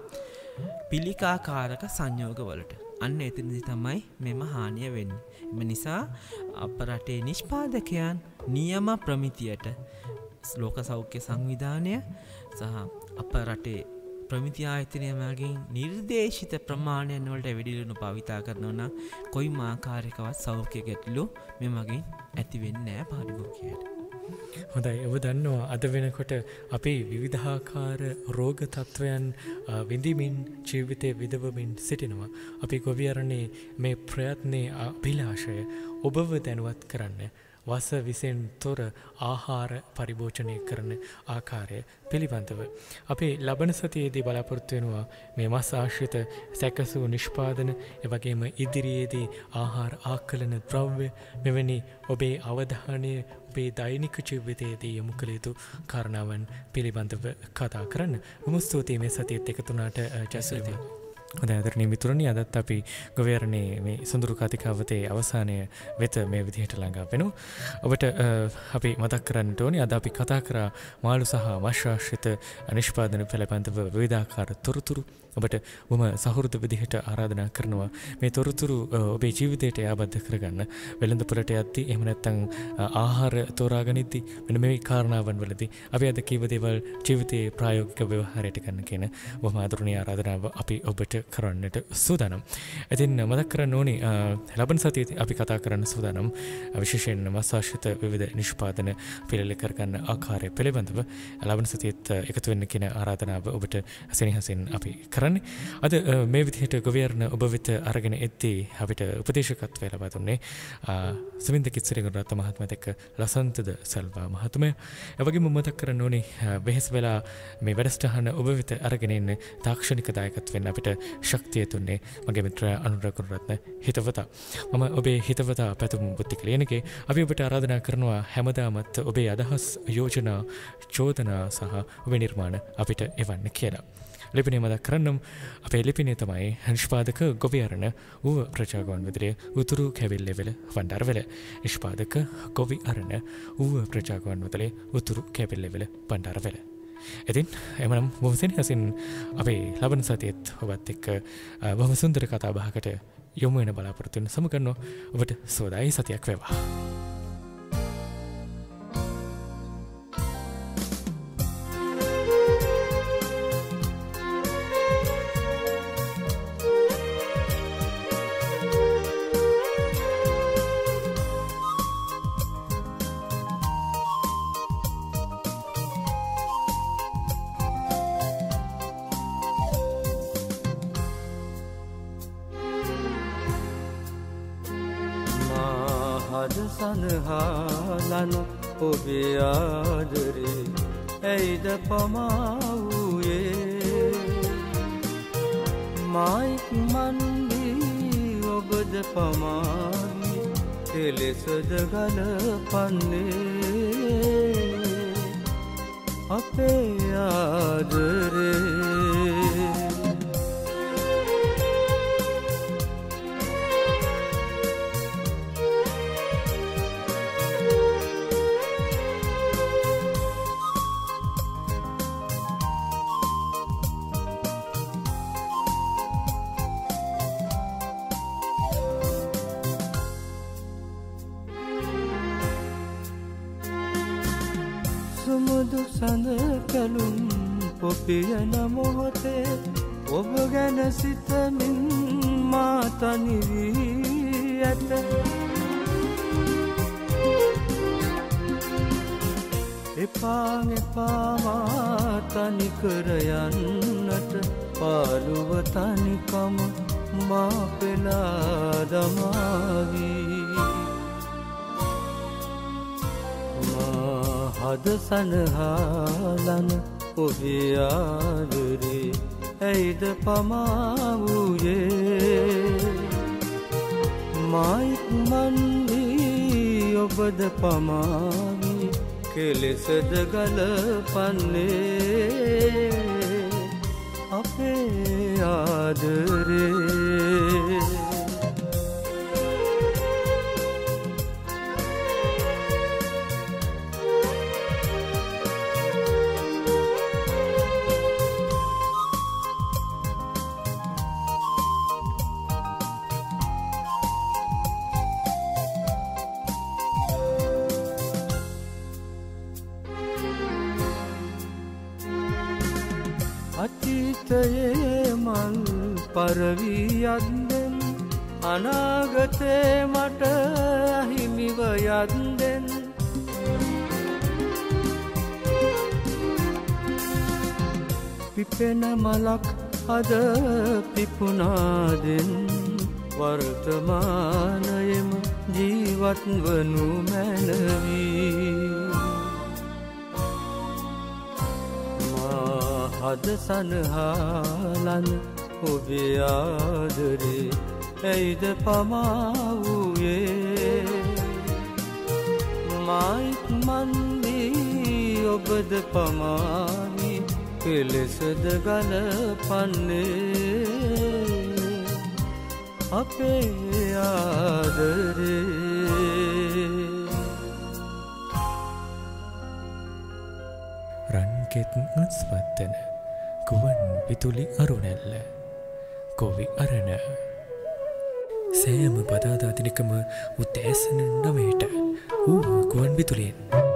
පිළිකාකාරක සංයෝගවලට. අන්න එතනදි තමයි මෙම හානිය වෙන්නේ. එම නිසා අප රටේ නිෂ්පාදකයන් නියම ප්‍රමිතියට ලෝක සෞඛ්‍ය සංවිධානය සහ අප රටේ ප්‍රමිති ආයතනය මගින් නිර්දේශිත ප්‍රමාණයන් වලට වෙඩිලුණු භාවිතා කරනවා නම් කොයිම ආකාරයකවත් සෞඛ්‍ය ගැටලු මේ මගින් ඇති වෙන්නේ නැහැ පාරිභෝගිකයාට. හොඳයි. ඔබ දන්නවා අද වෙනකොට අපේ විවිධාකාර රෝග තත්ත්වයන් විඳිමින් ජීවිතය විඳවමින් සිටිනවා. අපි ගොවියරණේ මේ ප්‍රයත්නයේ අභිලාෂය ඔබව දැනුවත් කරන්න වස විසෙන් තොර ආහාර පරිභෝජනය කරන ආකාරය පිළිබඳව. අපි ලබන සතියේදී බලාපොරොත්තු වෙනවා මේ මස් ආශ්‍රිත සැකසූ නිෂ්පාදන එවැගේම ඉදිරියේදී ආහාර ආකලන ද්‍රව්‍ය මෙවැනි ඔබේ අවධානය ඔබේ දෛනික ජීවිතයේදී යොමු කළ යුතු කාරණාවන් පිළිබඳව කතා කරන්න. බොහොම ස්තුතියි මේ සතියේත් එකතු වුණාට ජයශ්‍රී. හොඳයි ආදරණීය මිතුරනි, අදත් අපි ගොවියරණේ මේ සොඳුරු කතිකාවතේ අවසානය වෙත මේ විදිහට ළඟා වෙනවා. ඔබට අපි මතක් කරන්නට ඕනේ අද අපි කතා කරා මාළු සහ මස් ආශ්‍රිත නිෂ්පාදන පිළිබඳව විවිධාකාර තොරතුරු. ඔබට මම සහෘද විදිහට ආරාධනා කරනවා මේ තොරතුරු ඔබේ ජීවිතයට යාබද්ධ කරගන්න. වෙළඳපොළට යද්දී එහෙම නැත්නම් ආහාර තෝරාගනිද්දී මෙන්න මේ කාරණාවන් වලදී අපි අද කීව දේවල් ජීවිතයේ ප්‍රායෝගික ව්‍යවහාරයට ගන්න කියන බොහොම ආදරණීය ආරාධනාව අපි ඔබට කරන්නට සූදානම්. ඉතින් මතක් කරන්න ඕනේ ලබන සතියේදී අපි කතා කරන්න සූදානම් විශේෂයෙන් මස් ආශ්‍රිත විවිධ නිෂ්පාදන පිළිල කරගන්න ආකාරය පිළිබඳව. ලබන සතියේත් එකතු වෙන්න කියන ආරාධනාව ඔබට සෙනෙහසින් අපි කරන්නේ. අද මේ විදිහට ගොවියරණ ඔබ වෙත අරගෙන එද්දී අපිට උපදේශකත්වය ලබා දුන්නේ සමින්ද කිත්සිරිඟුරු රත්න මහත්මයාත් එක්ක ලසන්තද සල්වා මහත්මයා. ඒ වගේම මතක් කරන්න ඕනේ වෙහෙස වෙලා මේ වැඩසටහන ඔබ වෙත අරගෙන එන්න තාක්ෂණික දායකත්වයෙන් අපිට ශක්තිය දුන්නේ මගේ මිත්‍ර අනුරාධ කුරුරත්න හිතවතා. මම ඔබේ හිතවතා පැතුම් බුද්ධික ලියනකේ අපි ඔබට ආරාධනා කරනවා හැමදාමත් ඔබේ අදහස් යෝජනා චෝදනා සහ ඔබේ නිර්මාණ අපිට එවන්න කියලා. ලිපිනේ මතක් කරන්නම් අපේ ලිපිනේ තමයි නිෂ්පාදක ගොවියරණ ඌව ප්‍රජාගෝන් විදුලිය උතුරු කැවිල්ලෙවල වණ්ඩාරවැල. නිෂ්පාදක ගොවියරණ ඌව ප්‍රජාගෝන් විදුලිය උතුරු කැවිල්ලෙවල වණ්ඩාරවැල. ඉතින් එමනම් බොහොම හසින් අපේ ලබන සතියේත් ඔබත් එක්ක බොහොම සුන්දර කතා බහකට යොමු වෙන බලාපොරොත්තු වෙන සමගන්නෝ ඔබට සෝදායි සතියක් වේවා. සනහලන ඔබේ ආදරේ ඇයිද පමාවූයේ මයික්මන්දී ඔබද පමාවී එලෙසද ගලපන්නේ අපේ ආදරේ සුමුදු සඳ කැලුම් පොපියන මොහොතේ ඔබ ගැන සිතමින් මා තනි වී ඇත. එපා එපා මා තනි කර යන්නට පාළුව තනිකම මා පෙළා දමාවී. හද සනහලන ඔබේ ආදරේ ඇයිද පමාවූයේ මයික්මන්දී ඔබද පමාවී කෙලෙසද ගලපන්නේ අපේ ආදරේ. අතීතයේ මල් පරවී යද්දෙන් අනාගතේ මට අහිමිව යද්දෙන් පිපෙන මලක් අද පිපුනාදෙන් වර්තමානයෙම ජීවත් වනු මැනවී. හද සනහලන ඔබේ ආදරේ ඇයිද පමාවූයේ මයික්මන්දී ඔබද පමාවී කෙලෙසද ගලපන්නේ අපේ ආදරේ. රන්කෙත් අස්වත්තන ගුවන් විදුලි අරුණැල්ල ගොවි අරණ සෑම බදාදා දිනකම උදෑසන 9ට ඌව ගුවන් විදුලියෙන්